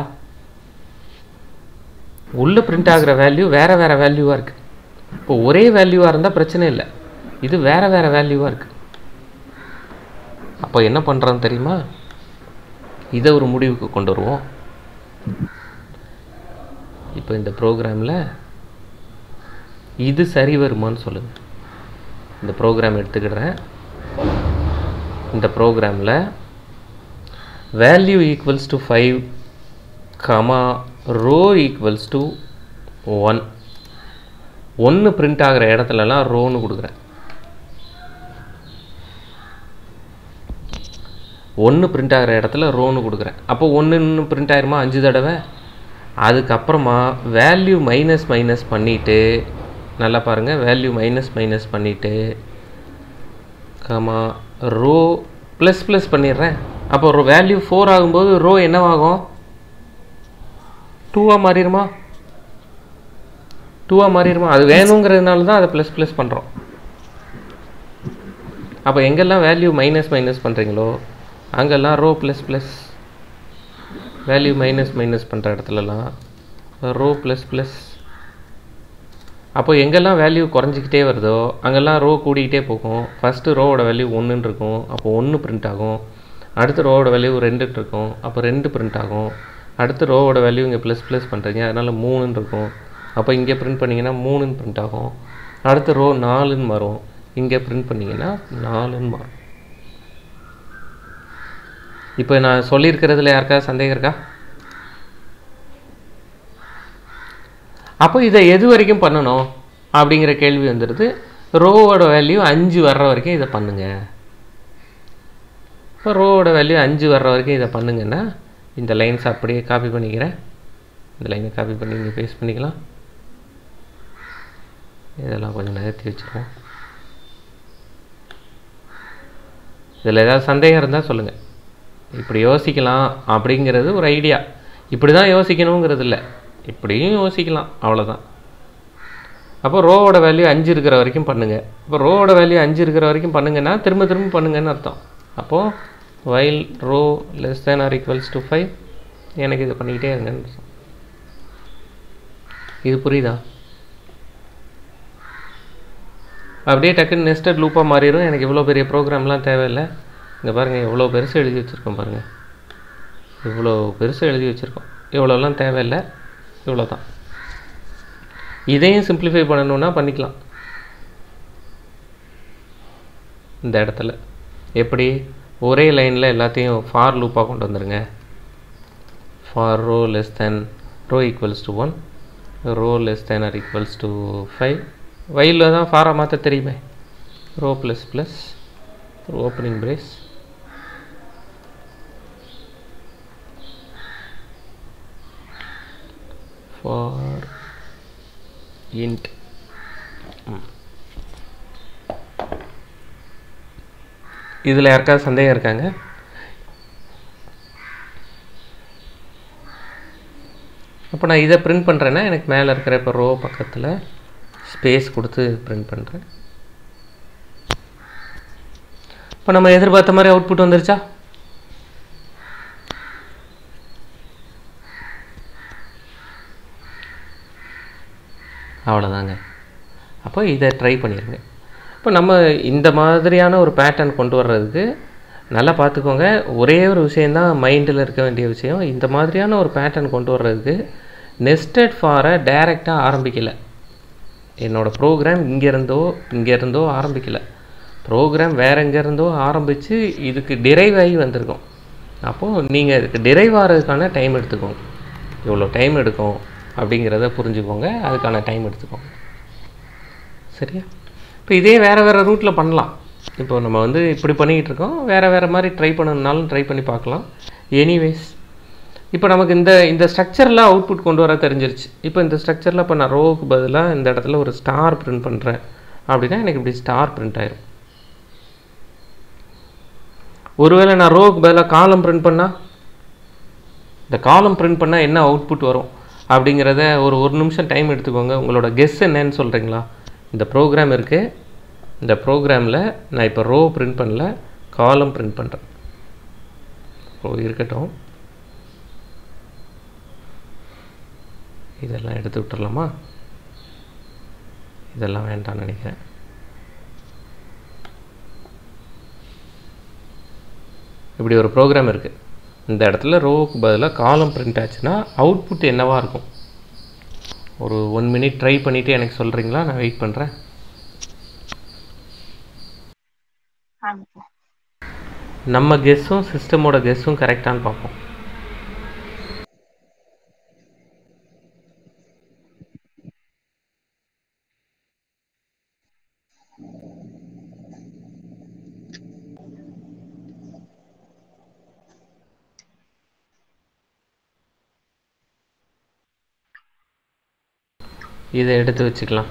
உள்ளே பிரிண்ட் ஆகிற வேல்யூ வேறு வேறு வேல்யூவாக இருக்குது. இப்போ ஒரே வேல்யூவாக இருந்தால் பிரச்சனை இல்லை, இது வேறு வேறு வேல்யூவாக இருக்குது. அப்போ என்ன பண்ணுறோன்னு தெரியுமா? இதை ஒரு முடிவுக்கு கொண்டு வருவோம். இப்போ இந்த ப்ரோக்ராமில் இது சரி வருமானு சொல்லுங்கள். இந்த ப்ரோக்ராம் எடுத்துக்கிடுறேன். இந்த ப்ரோக்ராமில் value equals to five comma row equals to one. ஒன்று பிரிண்ட் ஆகிற இடத்துலலாம் ரோன்னு கொடுக்குறேன். ஒன்று பிரிண்ட் ஆகிற இடத்துல ரோன்னு கொடுக்குறேன். அப்போ ஒன்று பிரிண்ட் ஆகிருமா அஞ்சு தடவை. அதுக்கப்புறமா வேல்யூ மைனஸ் மைனஸ் பண்ணிவிட்டு, நல்லா பாருங்கள், வேல்யூ மைனஸ் மைனஸ் பண்ணிவிட்டு கமா ரோ ப்ளஸ் ப்ளஸ் பண்ணிடுறேன். அப்போ ஒரு வேல்யூ ஃபோர் ஆகும்போது ரோ என்னவாகும்? டூவாக மாறிடுமா? டூவாக மாறிடுமா? அது வேணுங்கிறதுனால தான் அதை ப்ளஸ் ப்ளஸ் பண்ணுறோம். அப்போ எங்கெல்லாம் வேல்யூ மைனஸ் மைனஸ் பண்ணுறீங்களோ அங்கெல்லாம் row plus plus, value minus minus பண்ணுற இடத்துலலாம் ரோ ப்ளஸ் ப்ளஸ். அப்போ எங்கெல்லாம் வேல்யூ குறைஞ்சிக்கிட்டே வருதோ அங்கெல்லாம் ரோ கூடிக்கிட்டே போகும். ஃபஸ்ட்டு ரோவோட வேல்யூ ஒன்றுன்னு இருக்கும், அப்போ ஒன்று பிரிண்ட் ஆகும். அடுத்த ரோவோட வேல்யூ ரெண்டுன்னு இருக்கும், அப்போ ரெண்டு பிரிண்ட் ஆகும். அடுத்த ரோவோட வேல்யூ இங்கே ப்ளஸ் ப்ளஸ் பண்ணுறீங்க, அதனால் மூணுன்னு இருக்கும். அப்போ இங்கே பிரிண்ட் பண்ணிங்கன்னா மூணுன்னு பிரிண்ட் ஆகும். அடுத்த ரோ நாலுன்னு மாறும், இங்கே பிரிண்ட் பண்ணிங்கன்னா நாலுன்னு மாறும். இப்போ நான் சொல்லியிருக்கிறதுல யாருக்காவது சந்தேகம் இருக்கா? அப்போ இதை எது வரைக்கும் பண்ணணும் அப்படிங்கிற கேள்வி வந்துடுது. ரோவோட வேல்யூ அஞ்சு வர்ற வரைக்கும் இதை பண்ணுங்க. இப்போ ரோவோட வேல்யூ அஞ்சு வர்ற வரைக்கும் இதை பண்ணுங்கன்னா இந்த லைன்ஸ் அப்படியே காப்பி பண்ணிக்கிறேன். இந்த லைனை காப்பி பண்ணி இங்கே பேஸ்ட் பண்ணிக்கலாம். இதெல்லாம் கொஞ்சம் நகர்த்தி வச்சுருவோம். இதில் ஏதாவது சந்தேகம் இருந்தால் சொல்லுங்கள். இப்படி யோசிக்கலாம் அப்படிங்கிறது ஒரு ஐடியா. இப்படி தான் யோசிக்கணுங்கிறது இல்லை, இப்படியும் யோசிக்கலாம், அவ்வளோதான். அப்போ ரோவோட வேல்யூ அஞ்சு இருக்கிற வரைக்கும் பண்ணுங்கள். இப்போ ரோவோட வேல்யூ அஞ்சு இருக்கிற வரைக்கும் பண்ணுங்கன்னா திரும்ப திரும்ப பண்ணுங்கன்னு அர்த்தம். அப்போது while row less than or equals to five, எனக்கு இது பண்ணிக்கிட்டே இருங்கன்னு அர்த்தம். இது புரியுதா? அப்படியே டக்குன்னு நெஸ்டட் லூப்பாக மாறிடும். எனக்கு இவ்வளோ பெரிய ப்ரோக்ராம்லாம் தேவையில்லை. இங்கே பாருங்கள், எவ்வளோ பெருசு எழுதி வச்சுருக்கோம் பாருங்கள், இவ்வளோ பெருசு எழுதி வச்சுருக்கோம். இவ்வளோலாம் தேவையில்லை, இவ்வளோ தான். இதையும் சிம்பிளிஃபை பண்ணணுன்னா பண்ணிக்கலாம். இந்த இடத்துல எப்படி ஒரே லைனில் எல்லாத்தையும் ஃபார் லூப்பாக கொண்டு வந்துடுங்க. For row less than row equals to one, row less than or equals to five. வயலில் தான் ஃபாராக மாற்ற தெரியுமே. Row plus plus opening brace, for int. இதில் யாருக்காவது சந்தேகம் இருக்காங்க? அப்போ நான் இதை பிரிண்ட் பண்ணுறேன்னா எனக்கு மேலே இருக்கிற இப்போ ரோ பக்கத்தில் ஸ்பேஸ் கொடுத்து பிரிண்ட் பண்ணுறேன். இப்போ நம்ம எதிர்பார்த்த மாதிரி அவுட்புட் வந்துருச்சா? அவ்வளோதாங்க. அப்போ இதை ட்ரை பண்ணிடுங்க. இப்போ நம்ம இந்த மாதிரியான ஒரு பேட்டர்ன் கொண்டு வர்றதுக்கு நல்லா பார்த்துக்கோங்க. ஒரே ஒரு விஷயந்தான் மைண்டில் இருக்க வேண்டிய விஷயம். இந்த மாதிரியான ஒரு பேட்டர்ன் கொண்டு வர்றதுக்கு நெஸ்டட் ஃபாரை டைரெக்டாக ஆரம்பிக்கலை. என்னோடய ப்ரோக்ராம் இங்கேருந்தோ இங்கேருந்தோ ஆரம்பிக்கலை. ப்ரோக்ராம் வேறு எங்கேருந்தோ ஆரம்பித்து இதுக்கு டிரைவ் ஆகி வந்திருக்கோம். அப்போது நீங்கள் இதுக்கு டிரைவ் ஆகிறதுக்கான டைம் எடுத்துக்கோங்க. எவ்வளோ டைம் எடுக்கும் அப்படிங்கிறத புரிஞ்சுக்கோங்க. அதுக்கான டைம் எடுத்துக்கோங்க. சரியா? இப்போ இதே வேறு வேறு ரூட்டில் பண்ணலாம். இப்போ நம்ம வந்து இப்படி பண்ணிக்கிட்டு இருக்கோம். வேறு வேறு மாதிரி ட்ரை பண்ணணுன்னாலும் ட்ரை பண்ணி பார்க்கலாம். எனிவேஸ் இப்போ நமக்கு இந்த இந்த ஸ்ட்ரக்சரில் அவுட்புட் கொண்டு வர தெரிஞ்சிருச்சு. இப்போ இந்த ஸ்ட்ரக்சரில் இப்போ நான் ரோவுக்கு பதிலாக இந்த இடத்துல ஒரு ஸ்டார் பிரிண்ட் பண்ணுறேன் அப்படின்னா எனக்கு இப்படி ஸ்டார் பிரிண்ட் ஆயிரும். ஒருவேளை நான் ரோவுக்கு பதிலாக காலம் பிரிண்ட் பண்ணால், இந்த காலம் பிரிண்ட் பண்ணால் என்ன அவுட்புட் வரும் அப்படிங்கிறத ஒரு ஒரு நிமிஷம் டைம் எடுத்துக்கோங்க. உங்களோட கெஸ் என்னன்னு சொல்கிறீங்களா? இந்த ப்ரோக்ராம் இருக்குது. இந்த ப்ரோக்ராமில் நான் இப்போ ரோ பிரிண்ட் பண்ணல, காலம் பிரிண்ட் பண்ணுறேன். ஓ இருக்கட்டும், இதெல்லாம் எடுத்து விட்டுறலாமா? இதெல்லாம் வேண்டாம்னு நினைக்கிறேன். இப்படி ஒரு ப்ரோக்ராம் இருக்குது. இந்த இடத்துல ரோவுக்கு பதிலாக காலம் பிரிண்ட் ஆச்சுன்னா அவுட்புட் என்னவாக இருக்கும்? ஒரு ஒன் மினிட் ட்ரை பண்ணிவிட்டு எனக்கு சொல்கிறீங்களா? நான் வெயிட் பண்ணுறேன். நம்ம கெஸ்ஸும் சிஸ்டமோட கெஸ்ஸும் கரெக்டானு பார்ப்போம். இதை எடுத்து வச்சுக்கலாம்.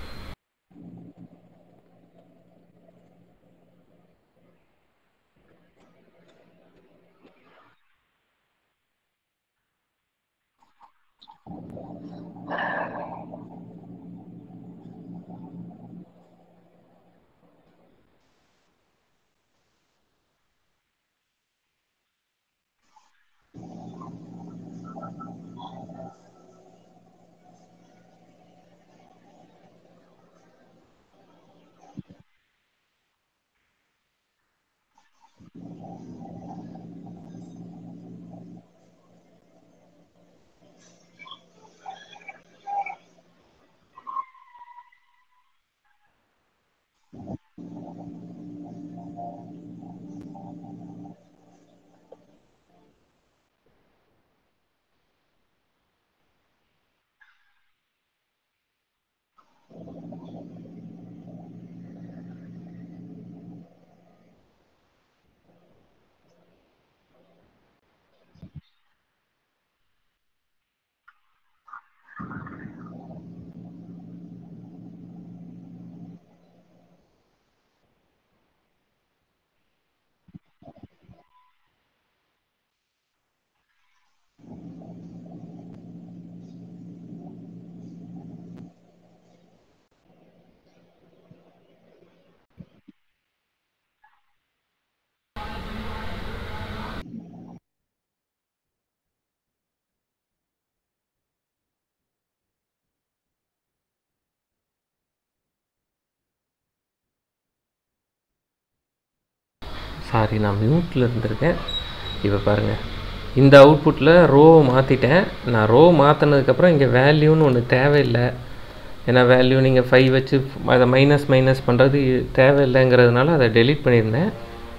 சாரி, நான் மியூட்டில் இருந்திருக்கேன். இப்போ பாருங்கள், இந்த அவுட்புட்டில் ரோவை மாற்றிட்டேன். நான் ரோ மாற்றினதுக்கப்புறம் இங்கே வேல்யூன்னு ஒன்று தேவையில்லை. ஏன்னா வேல்யூ நீங்கள் ஃபைவ் வச்சு அதை மைனஸ் மைனஸ் பண்ணுறது தேவையில்லைங்கிறதுனால அதை டெலீட் பண்ணியிருந்தேன்.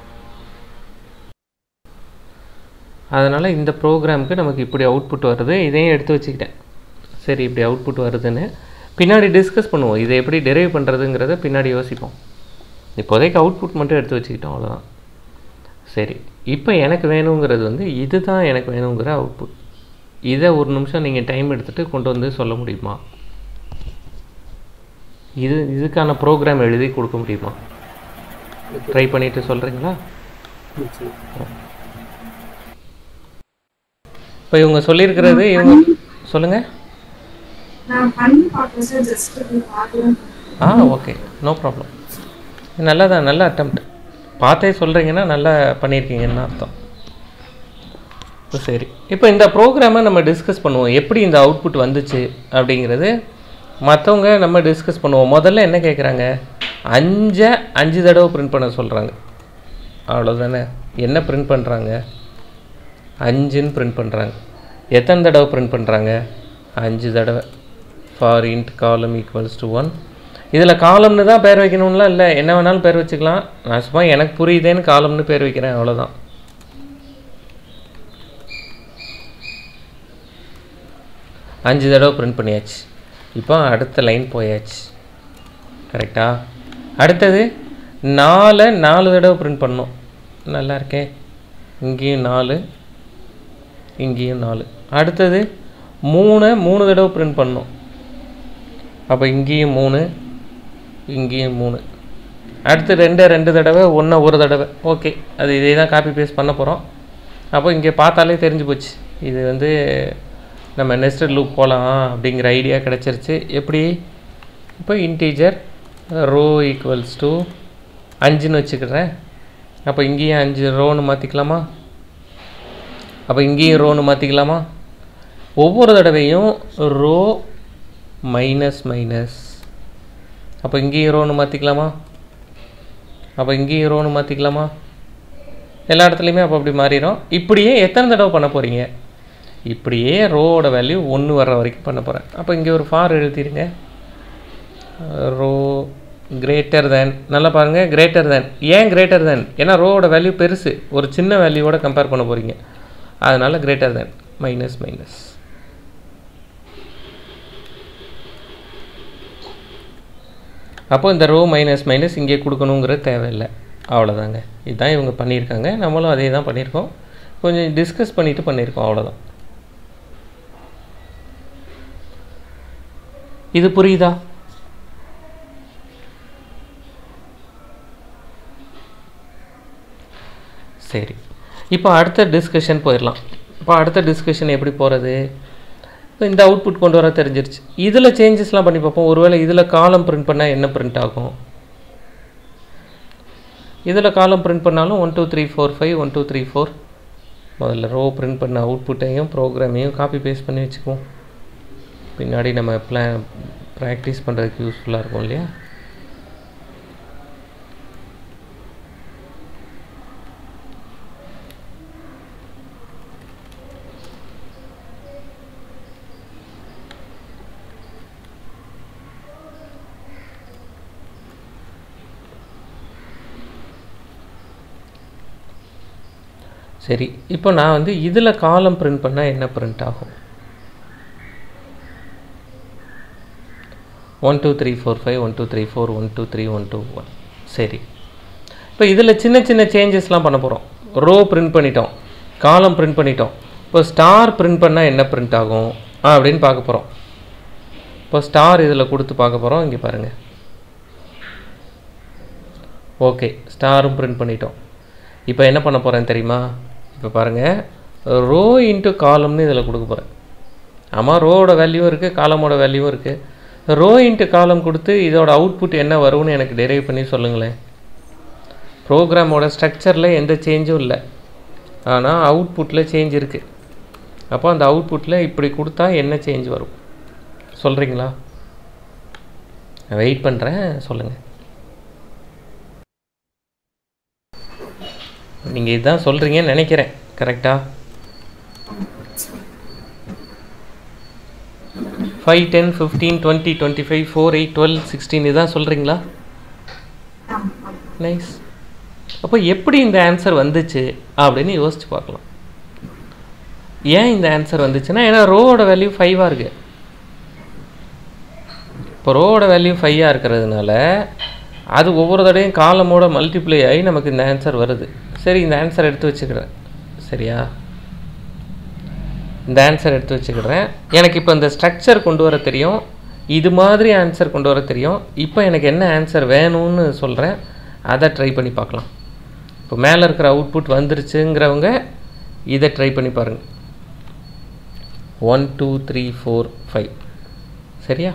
அதனால் இந்த ப்ரோக்ராமுக்கு நமக்கு இப்படி அவுட்புட் வருது. இதையும் எடுத்து வச்சுக்கிட்டேன். சரி, இப்படி அவுட்புட் வருதுன்னு பின்னாடி டிஸ்கஸ் பண்ணுவோம். இதை எப்படி டெரைவ் பண்ணுறதுங்கிறத பின்னாடி யோசிப்போம். இப்போதைக்கு அவுட்புட் மட்டும் எடுத்து வச்சுக்கிட்டோம், அவ்வளோதான். சரி, இப்போ எனக்கு வேணுங்கிறது வந்து இது தான் எனக்கு வேணுங்கிற அவுட்புட். இதை ஒரு நிமிஷம் நீங்கள் டைம் எடுத்துகிட்டு கொண்டு வந்து சொல்ல முடியுமா? இது இதுக்கான ப்ரோக்ராம் எழுதி கொடுக்க முடியுமா? ட்ரை பண்ணிவிட்டு சொல்கிறீங்களா? இப்போ இவங்க சொல்லியிருக்கிறது இவங்க சொல்லுங்கள். ஆ ஓகே, நோ ப்ராப்ளம். நல்லா தான், நல்ல அட்டெம்ப்ட். பார்த்தே சொல்கிறீங்கன்னா நல்லா பண்ணியிருக்கீங்கன்னு அர்த்தம். சரி, இப்போ இந்த ப்ரோக்ராமை நம்ம டிஸ்கஸ் பண்ணுவோம். எப்படி இந்த அவுட்புட் வந்துச்சு அப்படிங்கிறது மற்றவங்க நம்ம டிஸ்கஸ் பண்ணுவோம். முதல்ல என்ன கேட்குறாங்க? அஞ்சை அஞ்சு தடவை பிரிண்ட் பண்ண சொல்கிறாங்க. அவ்வளோதானே. என்ன பிரிண்ட் பண்ணுறாங்க? அஞ்சுன்னு பிரிண்ட் பண்ணுறாங்க. எத்தனை தடவை பிரிண்ட் பண்ணுறாங்க? அஞ்சு தடவை for int column equals to one. இதில் காலம்னு தான் பேர் வைக்கணும்லாம் இல்லை, என்ன வேணாலும் பேர் வச்சுக்கலாம். நான் சும்மா எனக்கு புரியுதேன்னு காலம்னு பேர் வைக்கிறேன், அவ்வளோதான். அஞ்சு தடவை பிரிண்ட் பண்ணியாச்சு. இப்போ அடுத்த லைன் போயாச்சு. கரெக்டா? அடுத்தது நாலு நாலு தடவை பிரிண்ட் பண்ணோம். நல்லா இருக்கே. இங்கேயும் நாலு, இங்கேயும் நாலு. அடுத்தது மூணு மூணு தடவை பிரிண்ட் பண்ணோம். அப்போ இங்கேயும் மூணு, இங்கேயும் மூணு. அடுத்து ரெண்டு ரெண்டு தடவை, ஒன்று ஒரு தடவை. ஓகே, அது இதே தான் காப்பி பேஸ்ட் பண்ண போகிறோம். அப்போ இங்கே பார்த்தாலே தெரிஞ்சு போச்சு, இது வந்து நம்ம நெஸ்டட் லூப் போகலாம் அப்படிங்கிற ஐடியா கிடச்சிருச்சு. எப்படி? இப்போ இன்டீஜர் ரோ ஈக்குவல்ஸ் டு அஞ்சுன்னு வச்சுக்கிறேன். அப்போ இங்கேயும் அஞ்சு ரோன்னு மாற்றிக்கலாமா? அப்போ இங்கேயும் ரோன்னு மாற்றிக்கலாமா? ஒவ்வொரு தடவையும் ரோ மைனஸ் மைனஸ். அப்போ இங்கேயும் ரோன்னு மாற்றிக்கலாமா? அப்போ இங்கேயும் ரோன்னு மாற்றிக்கலாமா? எல்லா இடத்துலையுமே அப்போ அப்படி மாறிடும். இப்படியே எத்தனை தடவை பண்ண போகிறீங்க? இப்படியே ரோவோட வேல்யூ ஒன்று வர்ற வரைக்கும் பண்ண போகிறேன். அப்போ இங்கே ஒரு ஃபார் எழுதிடுங்க. Row greater than. நல்லா பாருங்கள், கிரேட்டர் தேன். ஏன் கிரேட்டர் தேன்? ஏன்னா ரோவோட வேல்யூ பெருசு, ஒரு சின்ன வேல்யூவோட கம்பேர் பண்ண போகிறீங்க. அதனால் கிரேட்டர் தேன் மைனஸ் மைனஸ். அப்போ இந்த ரோ மைனஸ் மைனஸ் இங்கே கொடுக்கணுங்கிறது தேவையில்லை. அவ்வளோதாங்க. இதுதான் இவங்க பண்ணியிருக்காங்க. நம்மளும் அதே தான் பண்ணியிருக்கோம். கொஞ்சம் டிஸ்கஸ் பண்ணிவிட்டு பண்ணியிருக்கோம், அவ்வளோதான். இது புரியுதா? சரி, இப்போ அடுத்த டிஸ்கஷன் போயிடலாம். இப்போ அடுத்த டிஸ்கஷன் எப்படி போகிறது? இப்போ இந்த அவுட்புட் கொண்டு வர தெரிஞ்சிருச்சு. இதில் சேஞ்சஸ்லாம் பண்ணி பார்ப்போம். ஒருவேளை இதில் காலம் பிரிண்ட் பண்ணால் என்ன பிரிண்ட் ஆகும்? இதில் காலம் பிரிண்ட் பண்ணாலும் one two three four five one two three four. முதல்ல ரோ பிரிண்ட் பண்ண அவுட்புட்டையும் ப்ரோக்ராமையும் காப்பி பேஸ்ட் பண்ணி வச்சுக்குவோம். பின்னாடி நம்ம பிளான் ப்ராக்டிஸ் பண்ணுறதுக்கு யூஸ்ஃபுல்லாக இருக்கும் இல்லையா? சரி, இப்போ நான் வந்து இதில் காலம் பிரிண்ட் பண்ணால் என்ன பிரிண்ட் ஆகும்? One two three four five one two three four one two three one two one. சரி, இப்போ இதில் சின்ன சின்ன சேஞ்சஸ்லாம் பண்ண போகிறோம். ரோ பிரிண்ட் பண்ணிட்டோம், காலம் பிரிண்ட் பண்ணிட்டோம். இப்போ ஸ்டார் பிரிண்ட் பண்ணால் என்ன பிரிண்ட் ஆகும் அப்படின்னு பார்க்க போகிறோம். இப்போ ஸ்டார் இதில் கொடுத்து பார்க்க போகிறோம். இங்கே பாருங்கள். ஓகே, ஸ்டாரும் பிரிண்ட் பண்ணிட்டோம். இப்போ என்ன பண்ண போகிறேன் தெரியுமா? இப்போ பாருங்கள், ரோ இன்ட்டு காலம்னு இதில் கொடுக்க போகிறேன். ஆமாம், ரோவோட வேல்யூவும் இருக்குது, காலமோட வேல்யூவும் இருக்குது. ரோ இன்ட்டு காலம் கொடுத்து இதோட அவுட்புட் என்ன வரும்னு எனக்கு டெரைவ் பண்ணி சொல்லுங்களேன். ப்ரோக்ராமோட ஸ்ட்ரக்சரில் எந்த சேஞ்சும் இல்லை, ஆனால் அவுட்புட்டில் சேஞ்ச் இருக்குது. அப்போ அந்த அவுட்புட்டில் இப்படி கொடுத்தா என்ன சேஞ்ச் வரும் சொல்கிறீங்களா? நான் வெயிட் பண்ணுறேன், சொல்லுங்கள். நீங்கள் இதுதான் சொல்கிறீங்கன்னு நினைக்கிறேன். கரெக்டாக? Five ten fifteen twenty twenty five four eight twelve sixteen இதுதான் சொல்கிறீங்களா? நைஸ். அப்போ எப்படி இந்த ஆன்சர் வந்துச்சு அப்படின்னு யோசிச்சு பார்க்கலாம். ஏன் இந்த ஆன்சர் வந்துச்சுன்னா, ஏன்னா ரோவோட வேல்யூ ஃபைவாக இருக்குது. இப்போ ரோவோட வேல்யூ ஃபைவாக இருக்கிறதுனால அது ஒவ்வொரு தடையும் காலமோட மல்டிப்ளை ஆகி நமக்கு இந்த ஆன்சர் வருது. சரி, இந்த ஆன்சர் எடுத்து வச்சுக்கிறேன். சரியா? இந்த ஆன்சர் எடுத்து வச்சுக்கிறேன். எனக்கு இப்போ இந்த ஸ்ட்ரக்சர் கொண்டு வர தெரியும், இது மாதிரி ஆன்சர் கொண்டு வர தெரியும். இப்போ எனக்கு என்ன ஆன்சர் வேணும்னு சொல்கிறேன், அதை ட்ரை பண்ணி பார்க்கலாம். இப்போ மேலே இருக்கிற அவுட்புட் வந்துருச்சுங்கிறவங்க இதை ட்ரை பண்ணி பாருங்கள். One two three four five. சரியா?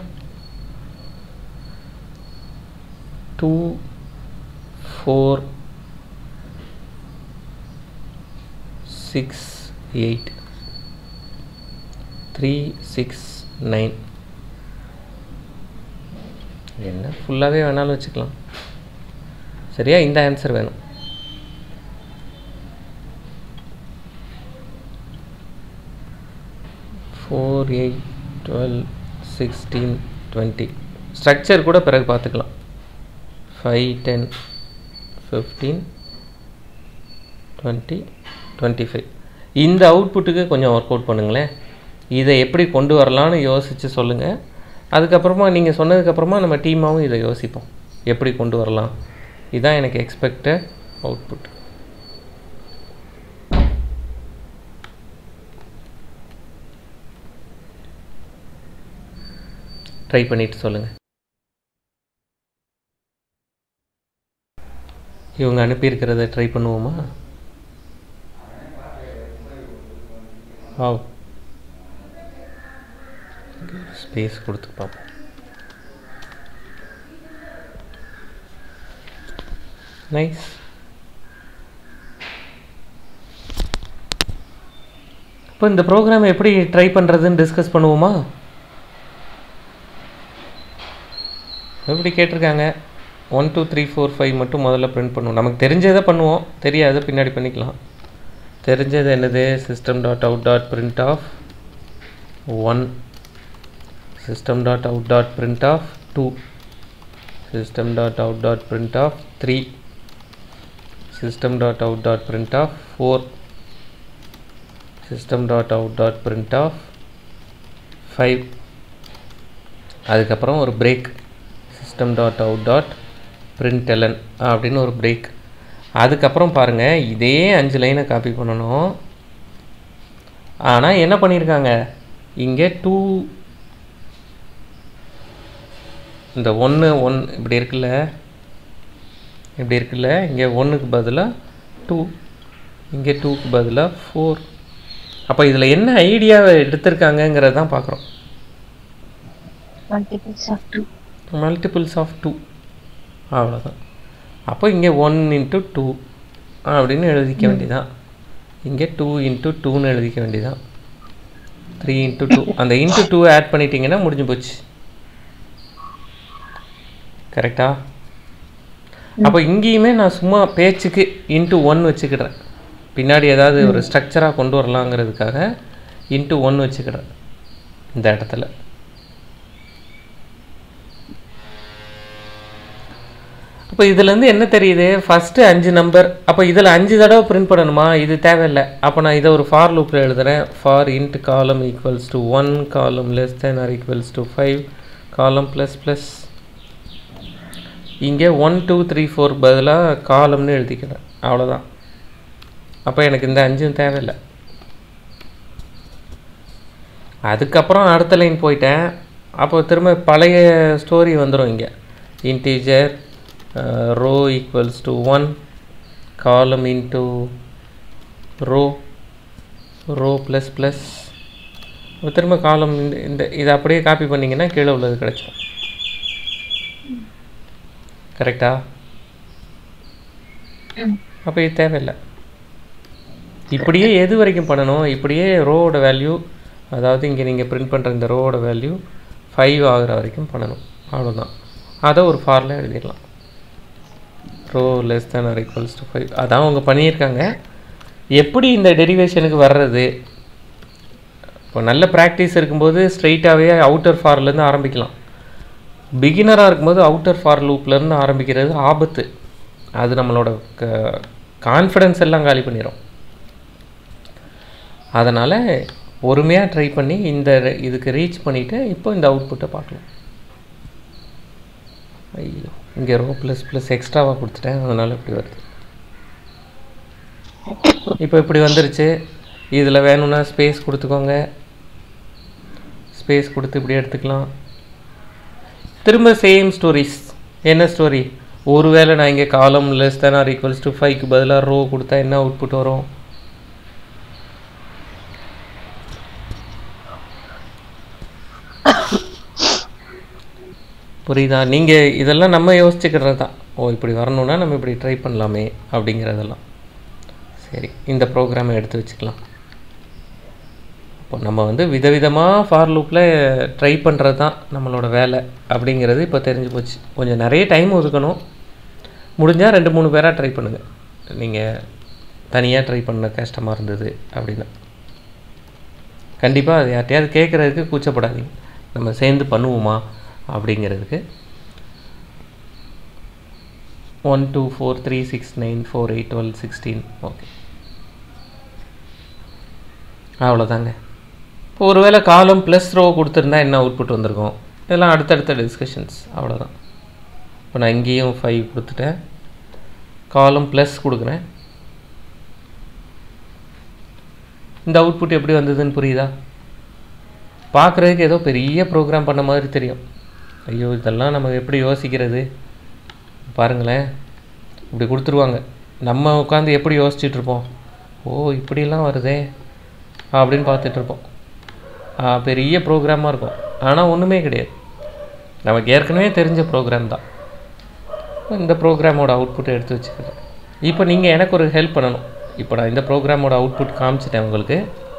Two four six eight three six nine. என்ன ஃபுல்லாகவே வேணாலும் வச்சுக்கலாம். சரியா? இந்த ஆன்சர் வேணும். Four eight twelve sixteen twenty structure கூட பிறகு பார்த்துக்கலாம். Five ten fifteen twenty twenty five இந்த அவுட்புட்டுக்கு கொஞ்சம் ஒர்க் அவுட் பண்ணுங்களேன். இதை எப்படி கொண்டு வரலான்னு யோசித்து சொல்லுங்கள். அதுக்கப்புறமா நீங்கள் சொன்னதுக்கப்புறமா நம்ம டீமாகவும் இதை யோசிப்போம், எப்படி கொண்டு வரலாம். இதுதான் எனக்கு எக்ஸ்பெக்டட் அவுட்புட். ட்ரை பண்ணிட்டு சொல்லுங்கள். இவங்க அனுப்பியிருக்கிறத ட்ரை பண்ணுவோமா? ஆ ஸ்பேஸ் கொடுத்து பார்ப்போம். நைஸ். இப்போ இந்த ப்ரோக்ராம் எப்படி ட்ரை பண்ணுறதுன்னு டிஸ்கஸ் பண்ணுவோமா? எப்படி கேட்டிருக்காங்க, one two three four five மட்டும் முதல்ல பிரிண்ட் பண்ணுவோம். நமக்கு தெரிஞ்சதை பண்ணுவோம், தெரியாத பின்னாடி பண்ணிக்கலாம். தெரிஞ்சது என்னது? System dot out dot print of one, system dot out dot print of two, system dot out dot print of three, system dot out dot print of four, system dot out dot print of five. அதுக்கப்புறம் ஒரு break, system dot out dot println அப்படின்னு ஒரு break. அதுக்கப்புறம் பாருங்கள், இதே அஞ்சு லைனை copy பண்ணணும். ஆனால் என்ன பண்ணியிருக்காங்க, இங்கே டூ, இந்த ஒன்று ஒன் இப்படி இருக்குல்ல, இப்படி இருக்குல்ல, இங்கே ஒன்றுக்கு பதிலாக டூ, இங்கே டூக்கு பதிலாக ஃபோர். அப்போ இதில் என்ன ஐடியாவை எடுத்திருக்காங்கங்கிறது தான் பார்க்குறோம். Multiples of two multiples of two அவ்வளோதான். அப்போ இங்கே ஒன் இன்ட்டு டூ அப்படின்னு எழுதிக்க வேண்டியதான். இங்கே டூ இன்ட்டு டூன்னு எழுதிக்க வேண்டியதான். த்ரீ இன்ட்டு டூ, அந்த இன்ட்டு டூ ஆட் பண்ணிட்டீங்கன்னா முடிஞ்சு போச்சு. கரெக்டா? அப்போ இங்கேயுமே நான் சும்மா பேச்சுக்கு இன்ட்டு ஒன் வச்சுக்கிடுறேன். பின்னாடி ஏதாவது ஒரு ஸ்ட்ரக்சராக கொண்டு வரலாங்கிறதுக்காக இன்ட்டு ஒன் வச்சுக்கிடுறேன் இந்த இடத்துல. இப்போ இதுலேருந்து என்ன தெரியுது, ஃபஸ்ட்டு அஞ்சு நம்பர். அப்போ இதில் அஞ்சு தடவை பிரிண்ட் பண்ணணுமா? இது தேவையில்லை. அப்போ நான் இதை ஒரு ஃபார் லூப்பில் எழுதுகிறேன். For int column equals to one, column less than or equals to five, column plus plus. இங்கே ஒன் டூ த்ரீ ஃபோர் பதிலாக காலம்னு எழுதிக்கிறேன். அவ்வளோதான். அப்போ எனக்கு இந்த அஞ்சும் தேவையில்லை. அதுக்கப்புறம் அடுத்த லைன் போயிட்டேன். அப்போ திரும்ப பழைய ஸ்டோரி வந்துடும். இங்கே integer row equals to one, column into row, row plus plus. திரும்ப காலம் இந்த இந்த இதை அப்படியே காப்பி பண்ணிங்கன்னா கீழே உள்ளது கிடச்சிடும். கரெக்டா? அப்போ இது தேவையில்லை. இப்படியே எது வரைக்கும் பண்ணணும், இப்படியே ரோவோட வேல்யூ, அதாவது இங்கே நீங்கள் பிரிண்ட் பண்ணுற இந்த ரோவோட வேல்யூ ஃபைவ் ஆகிற வரைக்கும் பண்ணணும். அவ்வளோதான். அதை ஒரு ஃபாரில் எழுதிடலாம். Row less than or equals to five. அதான் அவங்க பண்ணியிருக்காங்க. எப்படி இந்த டெரிவேஷனுக்கு வர்றது? இப்போ நல்ல ப்ராக்டிஸ் இருக்கும்போது ஸ்ட்ரெயிட்டாகவே அவுட்டர் ஃபார்லேருந்து ஆரம்பிக்கலாம். பிகினராக இருக்கும்போது அவுட்டர் ஃபார் லூப்லேருந்து ஆரம்பிக்கிறது ஆபத்து. அது நம்மளோட க கான்ஃபிடென்ஸ் எல்லாம் காலி பண்ணிடும். அதனால் பொறுமையாக ட்ரை பண்ணி இந்த இதுக்கு ரீச் பண்ணிவிட்டு இப்போ இந்த அவுட்புட்டை பார்க்கலாம். ஐயோ, இங்கே ரோ ப்ளஸ் ப்ளஸ் எக்ஸ்ட்ராவாக கொடுத்துட்டேன், அதனால் இப்படி வருது. இப்போ இப்படி வந்துருச்சு. இதில் வேணும்னா ஸ்பேஸ் கொடுத்துக்கோங்க. ஸ்பேஸ் கொடுத்து இப்படி எடுத்துக்கலாம். திரும்ப சேம் ஸ்டோரிஸ். என்ன ஸ்டோரி? ஒருவேளை நான் இங்கே column less than or equals to ஃபைவ்க்கு பதிலாக ரோ கொடுத்தா என்ன அவுட்புட் வரும்? புரியுதா? நீங்கள் இதெல்லாம் நம்ம யோசிச்சுக்கிறது தான். ஓ, இப்படி வரணுன்னா நம்ம இப்படி ட்ரை பண்ணலாமே அப்படிங்கிறதெல்லாம். சரி, இந்த ப்ரோக்ராமை எடுத்து வச்சுக்கலாம். இப்போ நம்ம வந்து விதவிதமாக ஃபார் லூப்பில் ட்ரை பண்ணுறது தான் நம்மளோட வேலை அப்படிங்கிறது இப்போ தெரிஞ்சு போச்சு. கொஞ்சம் நிறைய டைம் ஒதுக்கணும். முடிஞ்சால் ரெண்டு மூணு பேராக ட்ரை பண்ணுங்கள். நீங்கள் தனியாக ட்ரை பண்ண கஷ்டமாக இருந்தது அப்படின்னா கண்டிப்பாக அது யார்ட்டையாவது கேட்குறதுக்கு கூச்சப்படாதீங்க. நம்ம சேர்ந்து பண்ணுவோமா அப்படிங்கிறதுக்கு. One two four three six nine four eight twelve sixteen. Okay, அவ்வளோதாங்க. இப்போ ஒருவேளை காலம் ப்ளஸ் ரோ கொடுத்துருந்தா என்ன அவுட்புட் வந்திருக்கும், இதெல்லாம் அடுத்தடுத்த டிஸ்கஷன்ஸ். அவ்வளோதான். இப்போ நான் இங்கேயும் ஃபைவ் கொடுத்துட்டேன், காலம் ப்ளஸ் கொடுக்குறேன். இந்த அவுட்புட் எப்படி வந்ததுன்னு புரியுதா? பார்க்குறதுக்கு ஏதோ பெரிய ப்ரோக்ராம் பண்ண மாதிரி தெரியும். ஐயோ இதெல்லாம் நம்ம எப்படி யோசிக்கிறது பாருங்களேன். இப்படி கொடுத்துருவாங்க, நம்ம உட்காந்து எப்படி யோசிச்சுட்ருப்போம், ஓ இப்படிலாம் வருதே அப்படின்னு பார்த்துட்ருப்போம். பெரிய ப்ரோக்ராமாக இருக்கும், ஆனால் ஒன்றுமே கிடையாது, நமக்கு ஏற்கனவே தெரிஞ்ச ப்ரோக்ராம் தான். இந்த ப்ரோக்ராமோட அவுட்புட்டை எடுத்து வச்சுக்கிறேன். இப்போ நீங்கள் எனக்கு ஒரு ஹெல்ப் பண்ணணும். இப்போ நான் இந்த ப்ரோக்ராமோட அவுட்புட் காமிச்சிட்டேன் உங்களுக்கு.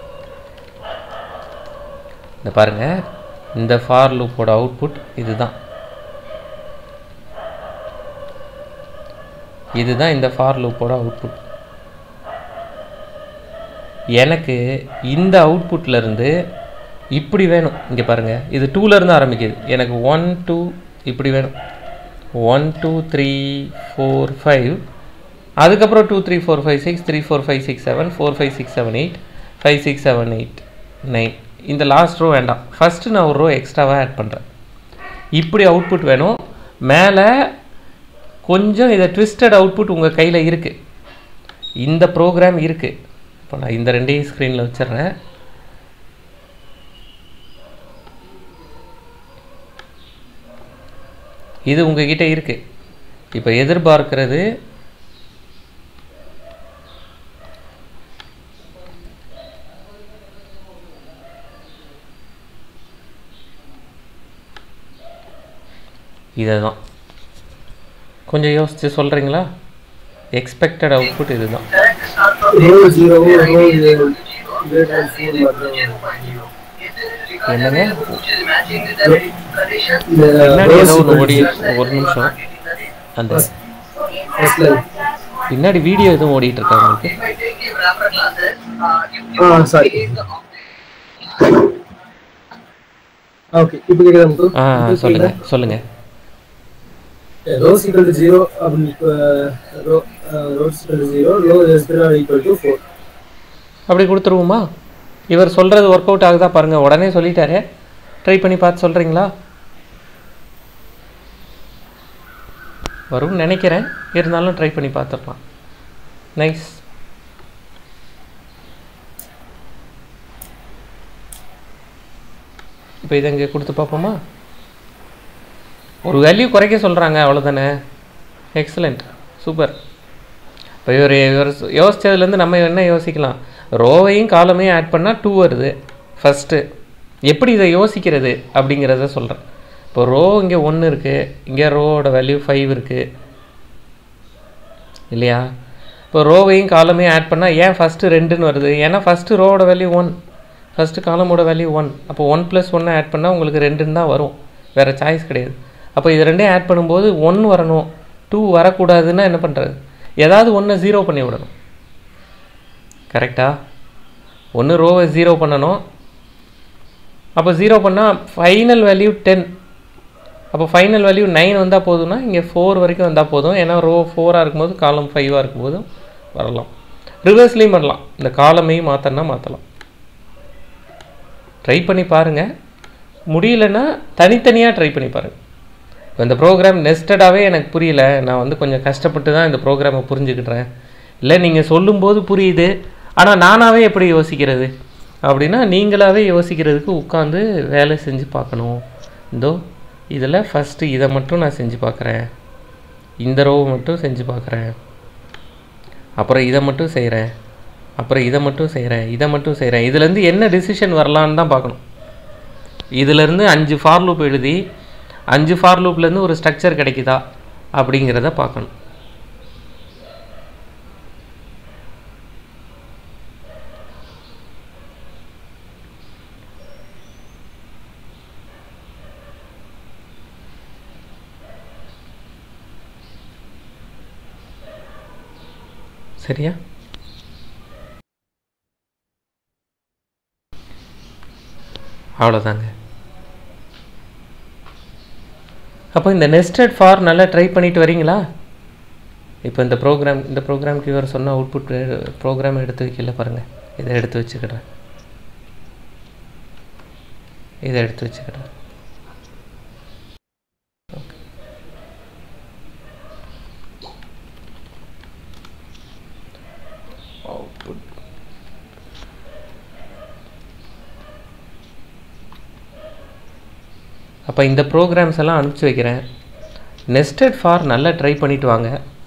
இந்த பாருங்கள், இந்த ஃபார் லூப்போட அவுட்புட் இதுதான். இதுதான் இந்த ஃபார் லூப்போட அவுட்புட். எனக்கு இந்த அவுட்புட்லேருந்து இப்படி வேணும். இங்கே பாருங்கள், இது டூலேருந்து ஆரம்பிக்குது. எனக்கு ஒன் டூ இப்படி வேணும். One two three four five, அதுக்கப்புறம் two three four five six three four five six seven four five six seven eight five six seven eight nine. இந்த லாஸ்ட் ரோ வேண்டாம், ஃபஸ்ட்டு நான் ஒரு ரோ எக்ஸ்ட்ராவாக add பண்ணுறேன். இப்படி அவுட்புட் வேணும். மேலே கொஞ்சம் இதை ட்விஸ்டட் அவுட்புட் உங்கள் கையில் இருக்குது, இந்த ப்ரோக்ராம் இருக்குது. இப்போ நான் இந்த ரெண்டையும் ஸ்க்ரீனில் வச்சிடுறேன். இது உங்ககிட்ட இருக்குது. இப்போ எதிர்பார்க்கிறது இதை தான். கொஞ்சம் யோசிச்சு சொல்கிறீங்களா? எக்ஸ்பெக்டட் அவுட்புட் இது தான். என்னங்க பின்னாடி ஏதோ ஒன்று ஓடி, ஒரு நிமிஷம். அந்த பின்னாடி வீடியோ எதுவும் ஓடிட்டு இருக்கா உங்களுக்கு? ஓகே, இப்போ கேக்குதா? ஆ சொல்லுங்க சொல்லுங்க. rows equal to zero row rows equal to zero row less than or equal to four. அப்படி கொடுத்துருவோமா? இவர் சொல்கிறது ஒர்க் அவுட் ஆகுதா பாருங்கள். உடனே சொல்லிட்டாரே, ட்ரை பண்ணி பார்த்து சொல்கிறீங்களா? வரும்னு நினைக்கிறேன், இருந்தாலும் ட்ரை பண்ணி பார்த்துடலாம். நைஸ். இப்போ இதை இங்கே கொடுத்து பார்ப்போமா? ஒரு வேல்யூ குறைக்க சொல்கிறாங்க, அவ்வளோதானே. Excellent, super. இப்போ இவர் இவர் யோசித்ததுலேருந்து நம்ம என்ன யோசிக்கலாம்? ரோவையும் காலமையும் ஆட் பண்ணால் டூ வருது ஃபஸ்ட்டு. எப்படி இதை யோசிக்கிறது அப்படிங்கிறத சொல்கிறேன். இப்போ ரோ இங்கே ஒன்று இருக்குது, இங்கே ரோவோட வேல்யூ ஃபைவ் இருக்குது இல்லையா? இப்போ ரோவையும் காலமையும் ஆட் பண்ணால் ஏன் ஃபஸ்ட்டு ரெண்டுன்னு வருது? ஏன்னா ஃபஸ்ட்டு ரோவோட வேல்யூ ஒன், ஃபஸ்ட்டு காலமோட வேல்யூ ஒன். அப்போ ஒன் ப்ளஸ் ஒன்னை ஆட் பண்ணால் உங்களுக்கு ரெண்டுன்னு தான் வரும், வேறு சாய்ஸ் கிடையாது. அப்போ இது ரெண்டையும் ஆட் பண்ணும்போது ஒன் வரணும், டூ வரக்கூடாதுன்னா என்ன பண்ணுறது? ஏதாவது ஒன்று ஜீரோ பண்ணி விடணும். கரெக்டாக? ஒன்று ரோவை ஜீரோ பண்ணணும். அப்போ ஜீரோ பண்ணால் ஃபைனல் வேல்யூ டென். அப்போ ஃபைனல் வேல்யூ நைன் வந்தால் போதும்னா இங்கே ஃபோர் வரைக்கும் வந்தால் போதும். ஏன்னா ரோ ஃபோராக இருக்கும்போது காலம் ஃபைவாக இருக்கும்போதும் வரலாம். ரிவர்ஸ்லேயும் பண்ணலாம், இந்த காலமையும் மாற்றனா மாற்றலாம். ட்ரை பண்ணி பாருங்கள். முடியலன்னா தனித்தனியாக ட்ரை பண்ணி பாருங்கள். இப்போ இந்த ப்ரோக்ராம் நெஸ்டடாகவே எனக்கு புரியல, நான் வந்து கொஞ்சம் கஷ்டப்பட்டு தான் இந்த ப்ரோக்ராமை புரிஞ்சுக்கிட்டுறேன். இல்லை நீங்கள் சொல்லும்போது புரியுது, ஆனால் நானாகவே எப்படி யோசிக்கிறது அப்படின்னா, நீங்களாகவே யோசிக்கிறதுக்கு உட்காந்து வேலை செஞ்சு பார்க்கணும். இந்தோ இதில் ஃபஸ்ட்டு இதை மட்டும் நான் செஞ்சு பார்க்குறேன், இந்த ரோவை மட்டும் செஞ்சு பார்க்குறேன், அப்புறம் இதை மட்டும் செய்கிறேன், அப்புறம் இதை மட்டும் செய்கிறேன், இதை மட்டும் செய்கிறேன். இதுலேருந்து என்ன டிசிஷன் வரலான்னு தான் பார்க்கணும். இதிலேருந்து அஞ்சு ஃபார் லூப் எழுதி அஞ்சு ஃபார் லூப்லேருந்து ஒரு ஸ்ட்ரக்சர் கிடைக்குதா அப்படிங்கிறத பார்க்கணும். சரியா? அவ்வளோதாங்க. அப்போ இந்த நெஸ்டட் ஃபார் நல்லா ட்ரை பண்ணிட்டு வரீங்களா? இப்போ இந்த ப்ரோக்ராம் இந்த ப்ரோக்ராம்க்கு இவர் சொன்ன அவுட்புட் ப்ரோக்ராம் எடுத்து வைக்கல பாருங்கள். இதை எடுத்து வச்சுக்கிறேன், இதை எடுத்து வச்சுக்கிறேன். அவுட்புட் அப்போ இந்த ப்ரோக்ராம்ஸ் எல்லாம் அனுப்பிச்சி வைக்கிறேன். நெஸ்டட் ஃபார் நல்லா ட்ரை பண்ணிட்டு வாங்க.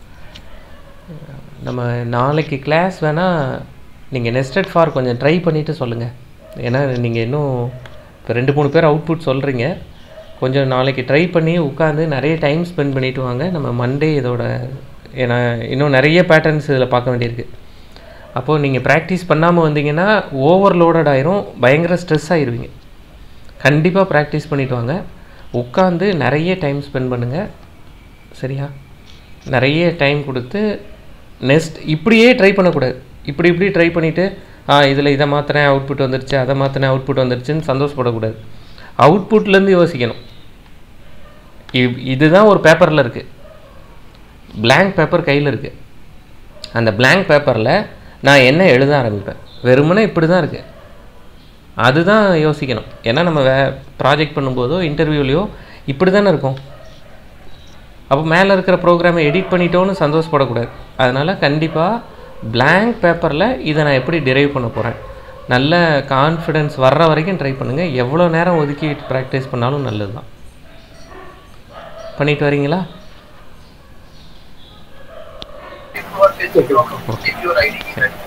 நம்ம நாளைக்கு கிளாஸ் வேணால் நீங்கள் நெஸ்டட் ஃபார் கொஞ்சம் ட்ரை பண்ணிவிட்டு சொல்லுங்கள். ஏன்னா நீங்கள் இன்னும் இப்போ ரெண்டு மூணு பேர் அவுட்புட் சொல்கிறீங்க. கொஞ்சம் நாளைக்கு ட்ரை பண்ணி உட்காந்து நிறைய டைம் ஸ்பெண்ட் பண்ணிவிட்டு வாங்க. நம்ம மண்டே இதோட ஏன்னா இன்னும் நிறைய பேட்டர்ன்ஸ் இதில் பார்க்க வேண்டியிருக்கு. அப்போது நீங்கள் ப்ராக்டிஸ் பண்ணாமல் வந்தீங்கன்னா ஓவர்லோடட் ஆயிரும், பயங்கர ஸ்ட்ரெஸ் ஆகிடுவீங்க. கண்டிப்பாக ப்ராக்டிஸ் பண்ணிவிட்டு வாங்க. உட்காந்து நிறைய டைம் ஸ்பெண்ட் பண்ணுங்கள், சரியா? நிறைய டைம் கொடுத்து நெக்ஸ்ட் இப்படியே ட்ரை பண்ணக்கூடாது. இப்படி இப்படி ட்ரை பண்ணிவிட்டு ஆ இதில் இதை மாற்றினேன் அவுட்புட் வந்துருச்சு, அதை மாற்றினேன் அவுட்புட் வந்துருச்சுன்னு சந்தோஷப்படக்கூடாது. அவுட்புட்லேருந்து யோசிக்கணும். இதுதான் ஒரு பேப்பரில் இருக்குது, பிளாங்க் பேப்பர் கையில் இருக்குது. அந்த பிளாங்க் பேப்பரில் நான் என்ன எழுத ஆரம்பிப்பேன்? வெறுமனே இப்படி தான் இருக்குது. அதுதான் யோசிக்கணும். ஏன்னா நம்ம வே ப்ராஜெக்ட் பண்ணும்போதோ இன்டர்வியூலையோ இப்படி தானே இருக்கும். அப்போ மேலே இருக்கிற ப்ரோக்ராமை எடிட் பண்ணிட்டோன்னு சந்தோஷப்படக்கூடாது. அதனால் கண்டிப்பாக பிளாங்க் பேப்பரில் இதை நான் எப்படி டிரைவ் பண்ண போகிறேன், நல்ல கான்ஃபிடென்ஸ் வர்ற வரைக்கும் ட்ரை பண்ணுங்கள். எவ்வளோ நேரம் ஒதுக்கி ப்ராக்டிஸ் பண்ணாலும் நல்லது தான். பண்ணிட்டு வரீங்களா? ஓகே.